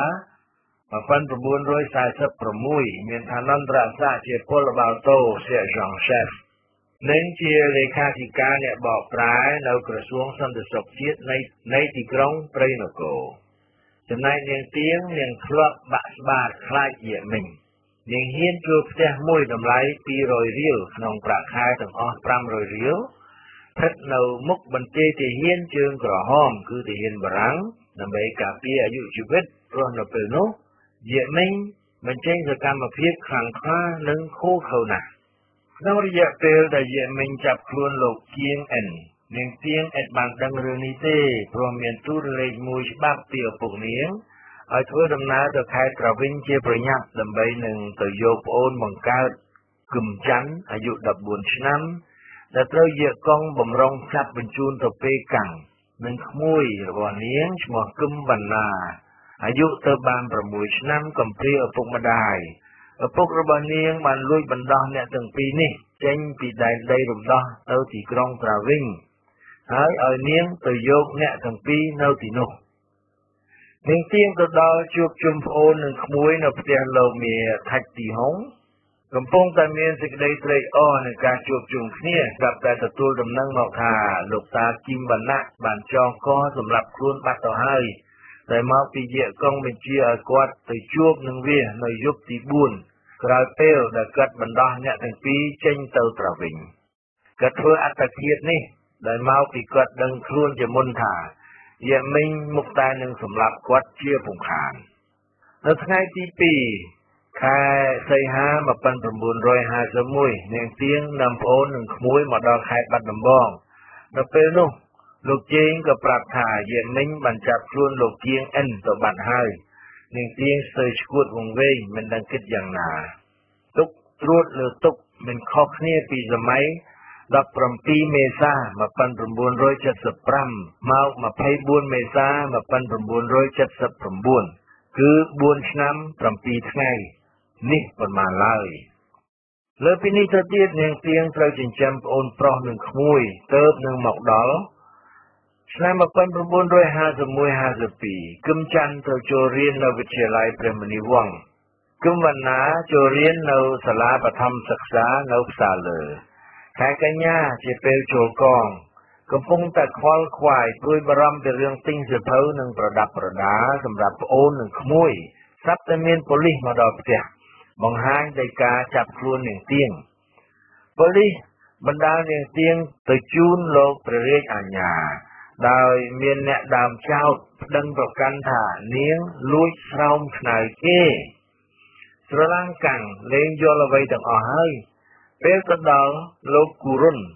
một nghìn chín trăm bốn mươi sáuមានឋានន្តរស័ក្តិជាពលបាលតូជា Jean Chef និងជាលេខាធិការអ្នកបកប្រែនៅក្រសួងសន្តិសុខជាតិនៃនៃទីក្រុងព្រៃនគរចំណែកនាងទៀងនាងធ្លាប់បាក់ស្បាតខ្លាចយាមិញនាងហ៊ានជួលផ្ទះមួយតម្លៃពីររយរៀលក្នុងប្រាក់ខែទាំងអស់ប្រាំរយរៀលស្ថិតនៅមុខបន្ទាយទាហានជើងក្រហមគឺទាហានបារាំងដើម្បីការពារអាយុជីវិតព្រោះនៅពេលនោះយាមិញបញ្ចេញសកម្មភាពខ្លាំងក្លានិងខូខើណាស់ក្នុងរយៈពេលដែលយាមិញចាប់ខ្លួនលោកគៀងអិននាងទៀងឥតបានដឹងរឿងនេះទេព្រោះមានទូរលេខមួយច្បាប់ពីឪពុកនាងឲ្យធ្វើដំណើរទៅខេត្តក្រវិញជាប្រញាប់ដើម្បីនឹងទៅយកប្អូនបង្កើតគឹមច័ន្ទអាយុដប់បួនឆ្នាំដែលត្រូវយាកុងបំរុងចាប់បញ្ជូនទៅពេកាំងនិងក្មួយរបស់នាងឈ្មោះគឹមវណ្ណាអាយុទៅបានប្រាំមួយឆ្នាំកំព្រាឪពុកម្ដាយឪពុករបស់នាងបានលួចបណ្ដោះអ្នកទាំងពីរនេះចេញពីដែនដីរំដោះទៅទីក្រុងត្រាវិញហើយឲ្យនាងទៅយកអ្នកទាំងពីរនៅទីនោះនាងទៀងទៅដល់ជួបជុំប្អូននិងក្មួយនៅផ្ទះលោកមាថាច់ទីហុងកំពុងតែមានសេចក្តីត្រេកអរនឹងការជួបជុំគ្នាស្រាប់តែទទួលដំណឹងមកថាលោកតាគីមវណ្ណៈបានចងកសម្រាប់ខ្លួនបាត់ទៅហើយតែមកពីយាកុងបញ្ជាឲ្យគាត់ទៅជួបនឹងវានៅយប់ទីបួនក្រោយពេលដែលគាត់បណ្ដោះអ្នកទាំងពីរចេញទៅត្រាវិញគាត់ធ្វើអត្តឃាតនេះដែលមកពីគាត់ដឹងខ្លួនជាមុនថាយាមិញមុខតែនឹងសម្លាប់គាត់ជាពំខាននៅថ្ងៃទីពីរខែសីហាmột nghìn chín trăm hai mươi mốtនាងទៀងនាំប្អូននិងក្មួយមកដល់ខេត្តបាត់ដំបងនៅពេលនោះលោកជេងក៏ប្រាប់ថាយាមិញបានចាប់ខ្លួនលោកគៀងអិនទៅបាត់ហើយនាងទៀងស្ទើរឈួតវង្វេងមិនដឹងគិតយ៉ាងណាទុកត្រួតលើទុកមិនខុសគ្នាពីសម័យដប់ប្រាំពីរមេសាmột nghìn chín trăm bảy mươi lămមកยี่สิบสี่មេសាmột nghìn chín trăm bảy mươi chínគឺបួនឆ្នាំប្រាំពីរថ្ងៃនេះប៉ុន្មានឡើយលើពីនេះទៅទៀតនាងទៀងត្រូវចិញ្ចឹមប្អូនប្រុសនិងក្មួយទើបនឹងមកដល់ឆ្នាំmột nghìn chín trăm hai mươi mốt hai mươi haiគឹមច័ន្ទទៅចូលរៀននៅវិទ្យាល័យព្រះមុនីវង្សគឹមវណ្ណាចូលរៀននៅសាលាបឋមសិក្សានៅផ្សារលើខែកញ្ញាជាពេលចូលកងកំពុងតែខ្វល់ខ្វាយព្រួយបារម្ភពីរឿងទិញសៀវភៅនិងប្រដាប់ប្រដាសម្រាប់ប្អូននិងក្មួយស្រាប់តែមានប៉ូលីសមកដល់ផ្ទះបង្ហាញដីកាចាប់ខ្លួននាងទៀងប៉ូលីសបណ្ដាលនាងទៀងទៅជូនលោកព្រះរាជអាជ្ញាដោយមានអ្នកដើមចោទប្តឹងប្រកាន់ថានាងលួចស្រោមខ្នើយគេស្រឡាំងកាំងលែងយល់អ្វីទាំងអស់ហើយពេលទៅដល់លោកគូរុន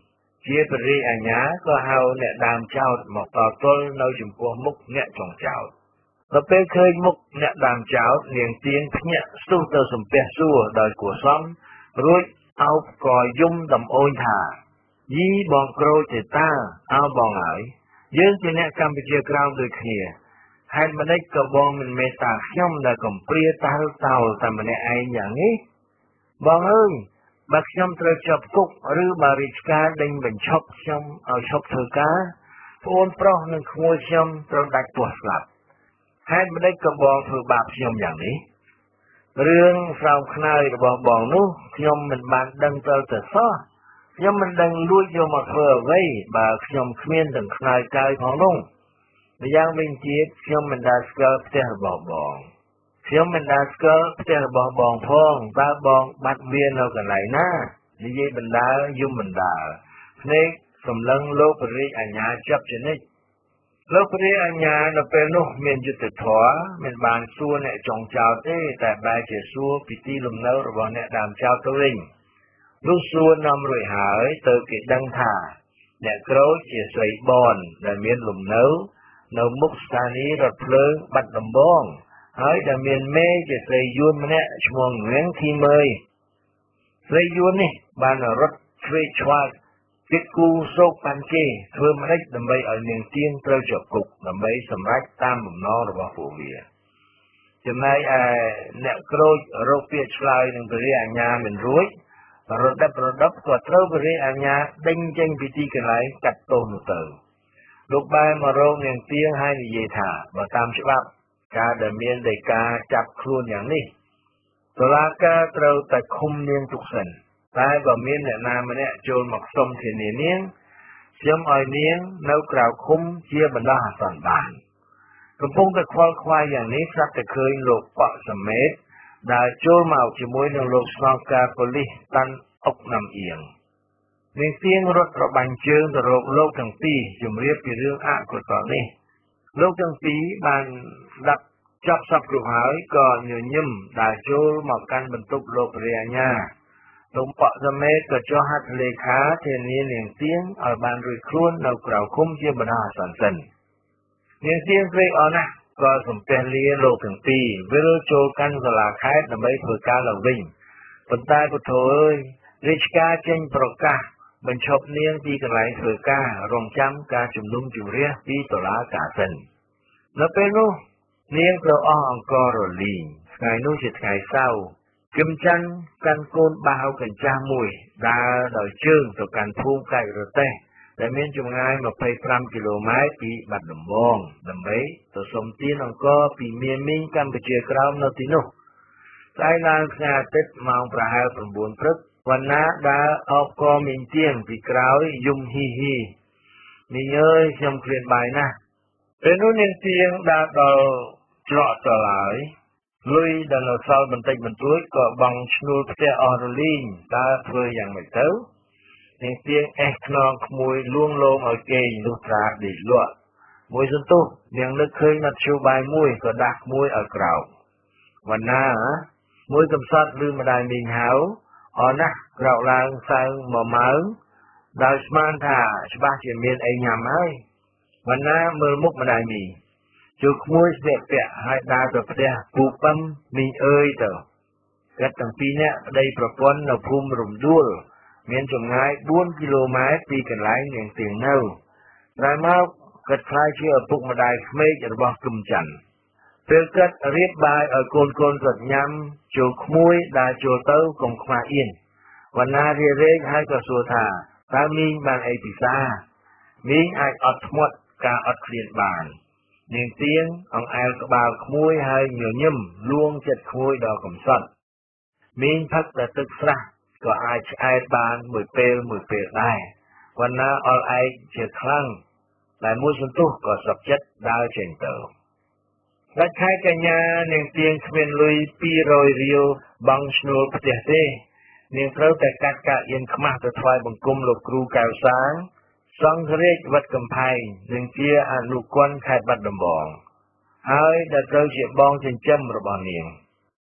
ជាបរិយាញ្ញាក៏ហៅអ្នកដើមចោតមកតទល់នៅចំពោះមុខអ្នកចុងចោតដល់ពេលឃើញមុខអ្នកដើមចោតនាងទៀងភ្ញាក់ស្ទុះទៅសំពះសួរដោយគួរសមរួចអោបក៏យំដំអូនថាយីបងក្រូចទេតាអោបងហើយយើងជាអ្នកកម្ពុជាក្រោមដូចគ្នាហេតុម៉េចក៏បងមិនមេត្តាខ្ញុំដែលកំព្រាតើតោលតែម្នាក់ឯងយ៉ាងនេះបងអើយបើខ្ញុំត្រូវជាប់គុកឬបើរាជការដេញបញ្ឈប់ខ្ញុំឲ្យឈប់ធ្វើការប្អូនប្រុសនិងក្មួយខ្ញុំត្រូវដាច់ពោះស្លាប់ហេតុម៉េចក៏បងធ្វើបាបខ្ញុំយ៉ាងនេះរឿងស្រោមខ្នើយរបស់បងនោះខ្ញុំមិនបានដឹងទៅទៅសោះខ្ញុំមិនដឹងលួចយកមកធ្វើអ្វីបើខ្ញុំគ្មានទាំងខ្នើយកាយផងនោះម្យ៉ាងវិញទៀតខ្ញុំមិនដែលស្គាល់ផ្ទះរបស់បងខ្ញុំមិនដែលស្គាល់ផ្ទះរបស់បងផងតើបងបាត់មាននៅកន្លែងណានិយាយបណ្ដាលយំបណ្ដាលភ្នែកសម្លឹងលោកពរិយអាញាចាប់ចនិចលោកពរិយអាញានៅពេលនោះមានយុទ្ធធម៌មិនបានសួរអ្នកចុងចោតទេតែបែរជាសួរពីទីលំនៅរបស់អ្នកដើមចោតទៅវិញលុះសួរនាំរួចហើយទៅគេដឹងថាអ្នកក្រូចជាស្រីបនដែលមានលំនៅនៅមុខស្ថានីយ៍រថភ្លើងបាត់ដំបងហើយដែលមានមេជាស្រីយួនម្នាក់ឈ្មោះងៀងធីមើយស្រីយួននេះបានរត់ឆ្វេងឆ្វាយគិតគូសោកប៉ាន់គេធ្វើម្ដេចដើម្បីឲ្យនាងទៀងត្រូវជាប់គុកដើម្បីសម្រេចតាមបំណងរបស់ពួកវាចំណែកឯអ្នកក្រូចរោគពាក្យឆ្លើយនឹងពរិយាអាញាមិនរួចរដិបរដិបក៏ត្រូវពរិយាអាញាដេញចេញពីទីកន្លែងកាត់ទោសនោះទៅលោកបែរមករកនាងទៀងហើយនិយាយថាបើតាមច្បាប់ការដែលមានដីកាចាប់ខ្លួនយ៉ាងនេះតុលាការត្រូវតែឃុំនាងទុកសិនតែបើមានអ្នកណាម្នាក់ចូលមកសុំធានានាងខ្ញុំឲ្យនាងនៅក្រៅឃុំជាបណ្ដោះអាសន្នបានកំពុងតែខ្វល់ខ្វាយយ៉ាងនេះស្រាប់តែឃើញលោកប៉សមេតដែលចូលមកជាមួយនឹងលោកស្នងការប៉ូលីសតាន់អុកណាំអៀងនាងទៀងរត់របាញ់ជើងទៅរកលោកទាំងពីរជម្រាបពីរឿងអកុសលនេះលោកទាំងពីរបានស្ដាប់ចប់សពគ្រប់ហើយក៏ញញឹមដែលចូលមកកាន់បន្ទប់លោកពរិយាអាញាលោកប៉សមេតក៏ចុះហត្ថលេខាធានានាងទៀងឲ្យបានរួចខ្លួននៅក្រៅឃុំជាបណ្ដោះអាសន្នសិននាងទៀងព្រៃអរណាស់ក៏សំពះលាលោកទាំងពីរវិលចូលកាន់សាលាខេត្តដើម្បីធ្វើការឡើងវិញប៉ុន្តែពុទ្ធអើយរាជការចេញប្រកាសបញ្ឈប់នាងពីកន្លែងធ្វើការរងចាំការជំនុំជម្រះពីតុលាការសិននៅពេលនោះនាងត្រូវអស់អង្គររលីងថ្ងៃនោះជាថ្ងៃសៅរ៍គឹមច័ន្ទកាន់កូនបាវកញ្ចាស់មួយដើរដោយជើងទៅកាន់ភូមិកាច់រទេសដែលមានចម្ងាយម្ភៃប្រាំគីឡូម៉ែត្រពីបាត់ដំបងដើម្បីទៅសុំទានអង្គរពីមានមីងកម្ពុជាក្រោមនៅទីនោះស្អែកឡើងថ្ងៃអាទិត្យម៉ោងប្រហែល៩ព្រឹកវណ្ណាដើរអបកមីងទៀងពីក្រោយយំហ៊ីហ៊ីមីងអើយខ្ញុំឃ្លានបាយណាស់ពេលនោះនាងទៀងដើរដល់ច្រកទៅហើយលុយដែលនៅសល់បន្តិចបន្តួចក៏បង់ឈ្នួលផ្ទះអស់រលីងតើធ្វើយ៉ាងម៉េចទៅនាងទៀងអេះខ្នងក្មួយលួងលោមឲ្យគេលុះត្រាដេកលក់មួយសន្ទុះនាងនឹកឃើញមធ្យោបាយមួយក៏ដាស់ក្មួយឲ្យក្រោកវណ្ណាមួយកំសត់ឬម្ដាយមីងហៅអរណាស់ក្រោកឡើងសើមួយម៉ោងដោយស្មានថាច្បាស់ជាមានអីញ៉ាំហើយវណ្ណាមើលមុខម្ដាយមីងជួក្មួយស្លៀកពាក់ហើយដើរទៅផ្ទះពូប៉ឹមមីងអើយទៅគាត់ទាំងពីរនាក់ប្តីប្រពន្ធនៅភូមិរំដួលមានចម្ងាយបួនគីឡូម៉ែត្រពីកន្លែងនាងទៀងនៅក្រោយមកគាត់ខ្លាចជាឪពុកម្ដាយក្មេករបស់គឹមច័ន្ទពេលគាត់រៀបបាយឲ្យកូនកូនគាត់ញ៉ាំជួក្មួយដែលចូលទៅកុំខ្មាស់អៀនវណ្ណារារែកហើយក៏សួរថាតើមីងបានអីពិសាមីងអាចអត់ធ្មាត់ការអត់ឃ្លានបាននាងទៀងអង្អែលក្បាលក្មួយហើយញញឹមលួងចិត្តក្មួយដល់កំសត់មីងផឹកតែទឹកស្រះក៏អាចឆ្អែតបានមួយពេលមួយពេលដែរវណ្ណាអល់ឯកជាខ្លាំងតែមួយសន្ទុះក៏សុខចិត្តដើរចេញទៅដាច់ខែកញ្ញានាងទៀងគ្មានលុយពីររយរៀលបង់ឈ្នួលផ្ទះទេនាងត្រូវតែកាត់កាអៀនខ្មាស់ទៅថ្វាយបង្គំលោកគ្រូកៅសាងសង្ឃរាជវត្តកំផែងនិងជាអនុគន្ធខេត្តបាត់ដំបងហើយដែលត្រូវជាបងចិញ្ចឹមរបស់នាង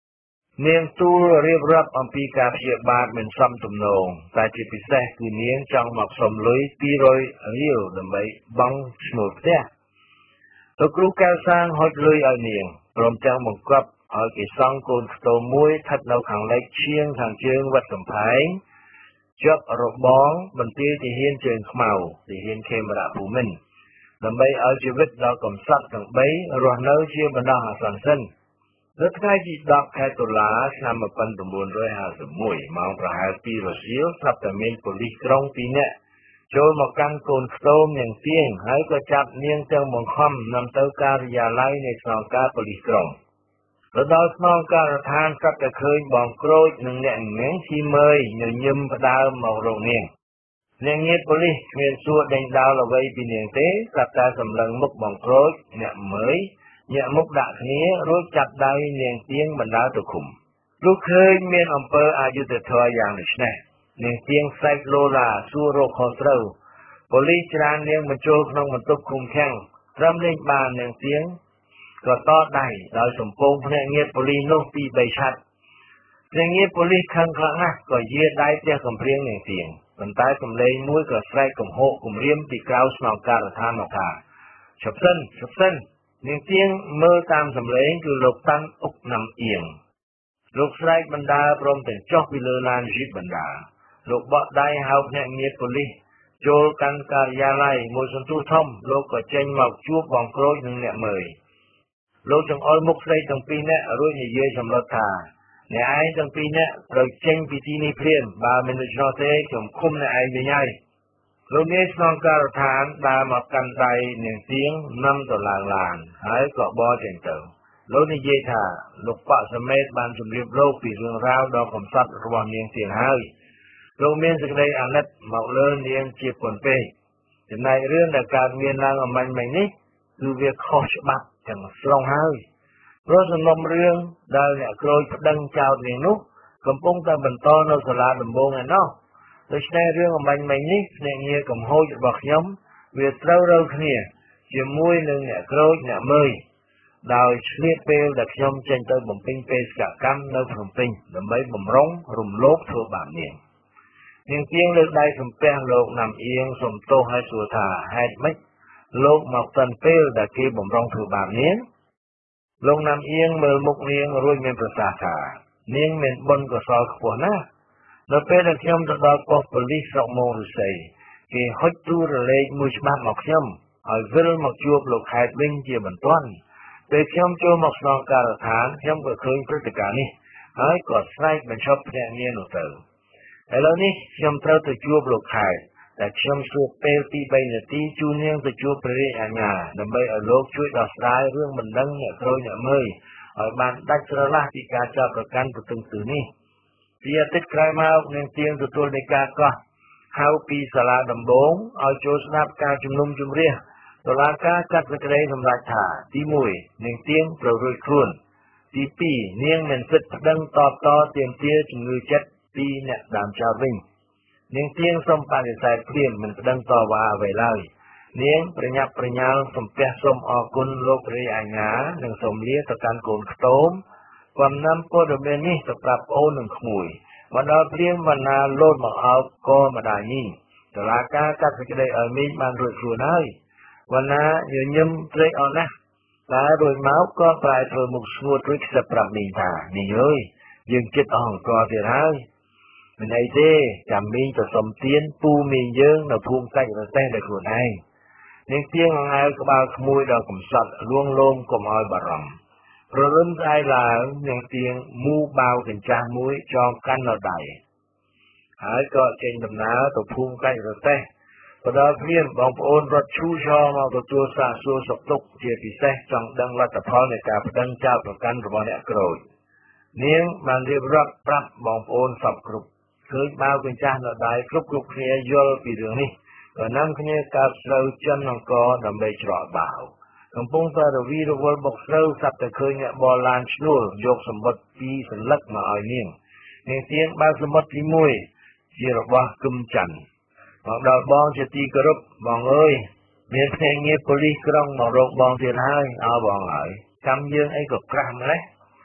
នាងទូលរៀបរាប់អំពីការព្យាបាទមិនសមទំនងតែជាពិសេសគឺនាងចង់មកសុំលុយពីររយរៀលដើម្បីបង់ឈ្នួលផ្ទះលោកគ្រូកែវសាងហុចលុយឲ្យនាងព្រមទាំងបង្គាប់ឲ្យគេសង់កូនខ្ទមមួយស្ថិតនៅខាងលិចឈៀងខាងជើងវត្តកំផែងជាប់របងបន្ទាយទាហានជើងខ្មៅទាហានខេមរៈភូមិន្ទដើម្បីឲ្យជីវិតដល់កំសត់ទាំងបីរស់នៅជាបណ្ដោះអាសន្នសិននៅថ្ងៃទីដប់ខែតុលាឆ្នាំmột nghìn chín trămห้าสิบเอ็ดម៉ោងប្រហែលពីររសៀលស្រាប់តែមានប៉ូលីសក្រុងពីរនាក់ចូលមកកាន់កូនខ្ទមនាងទៀងហើយក៏ចាប់នាងទាំងបង្ខំនាំទៅការិយាល័យនៃស្នងការប៉ូលីសក្រុងទៅដល់ស្នងការដ្ឋានស្រាប់តែឃើញបងក្រូចនិងអ្នកនាងឈីមើយញញឹមផ្ដើមមករកនាងនាងងារប៉ូលីសគ្មានសួរដេញដោលអ្វីពីនាងទេស្រាប់តែសម្លឹងមុខបងក្រូចអ្នកមើយញាក់មុខដាក់គ្នារួចចាប់ដៃនាងទៀងបណ្ដាលទៅឃុំលុះឃើញមានអំពើអយុត្តិធម៌យ៉ាងនេះនាងទៀងស្រែកឡូឡាសួររកខុសត្រូវប៉ូលីសច្រាននាងបញ្ចូលក្នុងបន្ទប់ឃុំឃាំងត្រឹមលេងបាននាងទៀងក៏តដៃដោយសំពងភ្នាក់ងារប៉ូលីសនោះពីរបីឆាត់ភ្នាក់ងារប៉ូលីសខឹងខ្លាំងណាស់ក៏យាដៃផ្ទះកំព្រៀងនាងទៀងប៉ុន្តែសំឡេងមួយក៏ស្រែកកំហកគំរាមពីក្រៅស្នងការដ្ឋានមកថាឈប់សិនឈប់សិននាងទៀងមើលតាមសម្លេងគឺលោកតាន់អុកណាំអៀងលោកស្រែកបណ្ដាព្រមទាំងចុះពីលើឡានជីបបណ្ដាលោកបក់ដៃហៅភ្នាក់ងារប៉ូលីសចូលកាន់ការិយាល័យមួយសន្ទុះធំលោកក៏ចេញមកជួបបងក្រូចនិងអ្នកមើលលោកចង្អុលមុខស្រីទាំងពីរនាក់រួចនិយាយសម្លុតថាអ្នកឯងទាំងពីរនាក់ត្រូវចេញពីទីនេះភ្លាមបើមិនដូច្នោះទេខ្ញុំឃុំអ្នកឯងវិញហើយលោកនាយស្នងការដ្ឋានដើរមកកាន់ដៃនាងទៀងនាំទៅឡើងឡានហើយក៏បរចេញទៅលោកនិយាយថាលោកបកសមេតបានជម្រាបលោកពីរឿងរ៉ាវដ៏កំសត់របស់នាងទៀងហើយលោកមានសេចក្តីអាណិតមកលើនាងជាពន់ពេកចំណែករឿងដែលកើតមានឡើងអំបញ្ញមិញនេះគឺវាខុសច្បាប់ទាំងស្រុងហើយព្រោះសំណុំរឿងដែលអ្នកក្រូចប្តឹងចោទនាងនោះកំពុងតែបន្តនៅសាលាដំបងឯណោះដូច្នេះរឿងអំបញ្ញមិញនេះភ្នាក់ងារកំហុសរបស់ខ្ញុំវាត្រូវរើគ្នាជាមួយនឹងអ្នកក្រូចអ្នកមើលដោយឆ្លៀតពេលដែលខ្ញុំចេញទៅបំពេញបេសកកម្មនៅភ្នំពេញដើម្បីបំរុងរំលោភធ្វើបាបនាងនាងទៀងលើកដៃសំពះលោកណាំអៀងសុំទោសហើយសួរថាហេតុម៉េចលោកមកទាន់ពេលដែលគេបំរុងធ្វើបាបនាងលោកណាំអៀងមើលមុខនាងរួចមានប្រសាសន៍ថានាងមានបុណ្យកុសលខ្ពស់ណាស់នៅពេលដែលខ្ញុំទៅដល់ប៉ុស្តិ៍ប៉ូលីសស្រុកមោងឫស្សីគេហុចទូរលេខមួយច្បាប់មកខ្ញុំឲ្យវិលមកជួបលោកខេត្តវិញជាបន្ទាន់ពេលខ្ញុំចូលមកស្នងការដ្ឋានខ្ញុំក៏ឃើញព្រឹត្តិការណ៍នេះហើយក៏ស្រែកបញ្ឈប់ភ្នាក់ងារនោះទៅឥឡូវនេះខ្ញុំត្រូវទៅជួបលោកខេត្តតែខ្ញុំសួរពេលពីរបីនាទីជូននាងទៅជួបព្រះរាជអាជ្ញាដើម្បីឲ្យលោកជួយដោះស្រាយរឿងមិនដឹងអ្នកក្រូចអ្នកមើលឲ្យបានដាច់ស្រឡះពីការចាប់ប្រកាន់ប្រទឹងទឺនេះពីអាទិត្យក្រោយមកនាងទៀងទទួលនៃការកោះហៅពីសាលាដំបងឲ្យចូលស្ដាប់ការជំនុំជម្រះតុលាការចាត់សេចក្តីសម្រេចថាទីមួយនាងទៀងត្រូវរួចខ្លួនទីពីរនាងមានសិទ្ធិប្តឹងតបតទាមទារជំងឺចិត្តពីអ្នកដើមចោតវិញនាងទៀងសូមបដិសេធព្រាមមិនប្តឹងតវ៉ាអ្វីឡើយនាងប្រញាប់ប្រញាល់សំពះសូមអរគុណលោកព្រះរាជអាជ្ញានិងសូមលាទៅកាន់កូនខ្ទមកំណាំព័ត៌មាននេះទៅប្រាប់អូននិងក្មួយមកដល់ព្រាមវណ្ណាលោតមកអោបក៏ម្ដាយញីតុលាការកាត់សេចក្តីឲ្យមីងបានរួចខ្លួនហើយវណ្ណាញញឹមត្រេកអរណាស់តែរួចមកក៏ប្រែធ្វើមុខស្ងួតរួចខ្សឹបប្រាប់មីងថាមីងអើយយើងចិត្តអស់អង្គទៀតហើយមិនអីទេចាំមីងទៅសុំទានពូមីងយើងនៅភូមិសាច់រទេះដោយខ្លួនឯងនាងទៀងអង្អែលក្បាលក្មួយដល់កំសត់លួងលោមកុំឲ្យបារម្ភព្រលឹមស្អែកឡើងនាងទៀងមូបាវកញ្ចាស់មួយចងកាន់នៅដៃហើយក៏ចេញដំណើរទៅភូមិកាច់រទេះបដល់ព្រាមបងប្អូនរត់ឈូឆរមកទទួលសាកសួរសុខទុក្ខជាពិសេសចង់ដឹងលទ្ធផលនៃការប្តឹងចោទប្រកាន់របស់អ្នកក្រូចនាងបានរៀបរាប់ប្រាប់បងប្អូនសពគ្រប់ឃើញបាវកញ្ចាស់នៅដៃគ្រប់គ្រប់គ្នាយល់ពីរឿងនេះក៏នាំគ្នាកាប់ស្រូវចិនអង្គរដើម្បីច្រកបាវកំពុងតែរវីរវល់បុកស្រូវស្រាប់តែឃើញអ្នកបរឡានឈ្នួលយកសម្បត្តិពីរសន្លឹកមកឲ្យនាងនាងទៀងបើកសម្បត្តិទីមួយជារបស់គឹមច័ន្ទមកដល់បងជាទីគោរពបងអើយមានភ្នាក់ងារប៉ូលីសក្រុងមករកបងទៀតហើយអើបងហើយចាំយើងអីក៏ក្រាស់ម្លេះ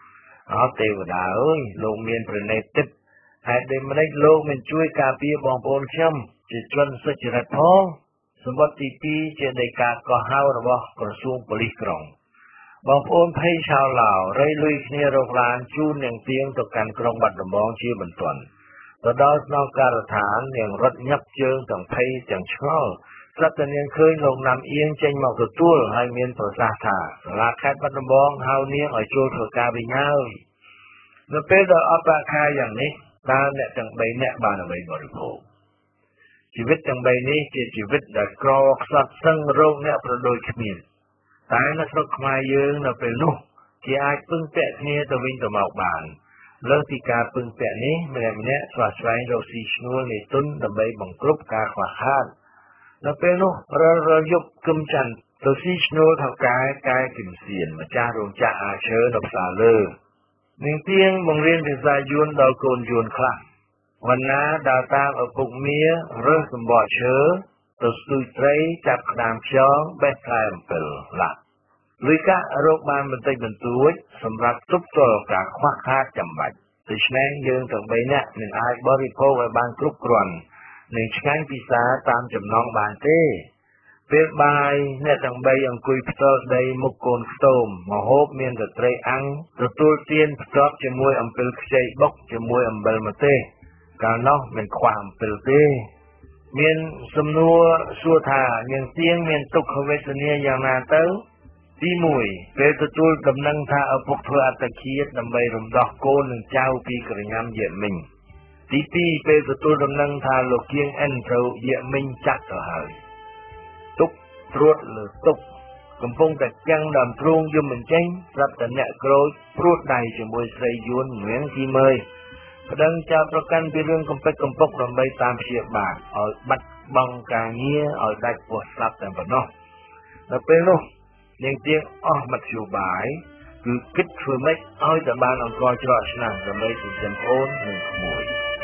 អត់ទេវតាអើយលោកមានប្រណេតិហេតុដូចម្តេចលោកមិនជួយការពារបងប្អូនខ្ញុំជាជនសុចរិតផងសម្បត្តិទីពីរជាដីកាកោះហៅរបស់ក្រសួងប៉ូលីសក្រុងបងប្អូនភ័យឆោឡោរៃលុយគ្នារកឡានជូននាងទៀងទៅកាន់ក្រុងបាត់ដំបងជាបន្ទាន់ទៅដល់ស្នងការដ្ឋាននាងរត់ញាប់ជើងទាំងភ័យទាំងឆ្ងល់ស្រាប់តែនាងឃើញលោកណាំអៀងចេញមកទទួលហើយមានប្រសាសន៍ថាសាលាខេត្តបាត់ដំបងហៅនាងឲ្យចូលធ្វើការវិញហើយនៅពេលដែលអបអខាយ៉ាងនេះតើអ្នកទាំងបីនាក់បានអ្វីបរិភោគជីវិតទាំងបីនេះជាជីវិតដែលក្រខ្សត់សឹងរោគអ្នកប្រដូចគ្មានតែនៅស្រុកខ្មែរយើងនៅពេលនោះគេអាចពឹងពាក់គ្នាទៅវិញទៅមកបានលើសពីការពឹងពាក់នេះម្នាក់ម្នាក់ស្វះស្វែងរកស៊ីឈ្នួលនៃទុនដើម្បីបង្ក្រប់ការខ្វះខាតនៅពេលនោះរាល់រាល់យប់គឹមច័ន្ទទៅស៊ីឈ្នួលថៅកែកែគឹមសៀនម្ចាស់រោងចក្រអាឈើនៅផ្សារលើនាងទៀងបង្រៀនភាសាយួនដល់កូនយួនខ្លះវណ្ណាដើរតាមឪពុកមារើសសម្បកឈើទៅស្ទូចត្រីចាប់ក្តាមខ្យងបេះផ្លែអំពិលឡាក់លុយកាក់រកបានបន្តិចបន្តួចសម្រាប់ទប់ទល់ការខ្វះខាតចាំបាច់ដូច្នេះយើងទាំងបីនាក់មិនអាចបរិភោគឲ្យបានគ្រប់គ្រាន់និងឆ្ងាញ់ពិសាតាមចំណង់បានទេពេលបាយអ្នកទាំងបីអង្គុយផ្ទាល់ដីមុខកូនខ្ទមម្ហូបមានតែត្រីអាំងទទួលទានផ្ទាប់ជាមួយអំពិលខ្ចីបុកជាមួយអំបិលម្ទេសកាលនោះមិនខ្វះអំពិលទេមានសំណួរសួរថានាងទៀងមានទុក្ខវេទនាយ៉ាងណាទៅទីមួយពេលទទួលដំណឹងថាឪពុកធ្វើអត្តឃាតដើម្បីរំដោះកូននិងចៅពីក្រញាំយេមិញទីពីរពេលទទួលដំណឹងថាលោកគៀងអិនត្រូវយេមិញចាក់ទៅហើយទុកត្រួតលើទុកកំពុងតែចាំងដើមទ្រូងយំមិនចេញស្រាប់តែអ្នកក្រូចព្រួតដៃជាមួយស្រីយួនងៀងទីមើយប្តឹងចោទប្រកាន់ពីរឿងកំពេចកំពុកដើម្បីតាមព្យាបាលឲ្យបាត់បង់ការងារឲ្យដាច់ពោះស្លាប់តែប៉ុណ្ណោះដល់ពេលនោះនាងទៀងអស់មធ្យោបាយគឺគិតធ្វើម៉េចឲ្យតែបានអង្គច្រកឆ្នាំដើម្បីចិញ្ចឹមអូននិងក្មួយ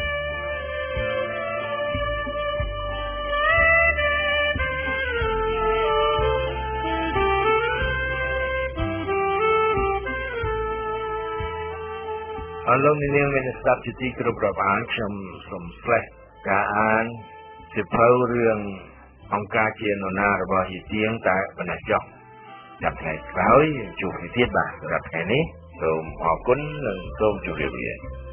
អរលោកនាងមានស្ដាប់ជាទីគោរពរាប់អានខ្ញុំសូមស្លេះការអានសៀវភៅរឿងអង្គការជានរណារបស់យីទៀងតែប៉ុណ្ណេះចុះចាំថ្ងៃក្រោយជួបគ្នាទៀតបាទសម្រាប់ថ្ងៃនេះសូមអរគុណនិងសូមជម្រាបលា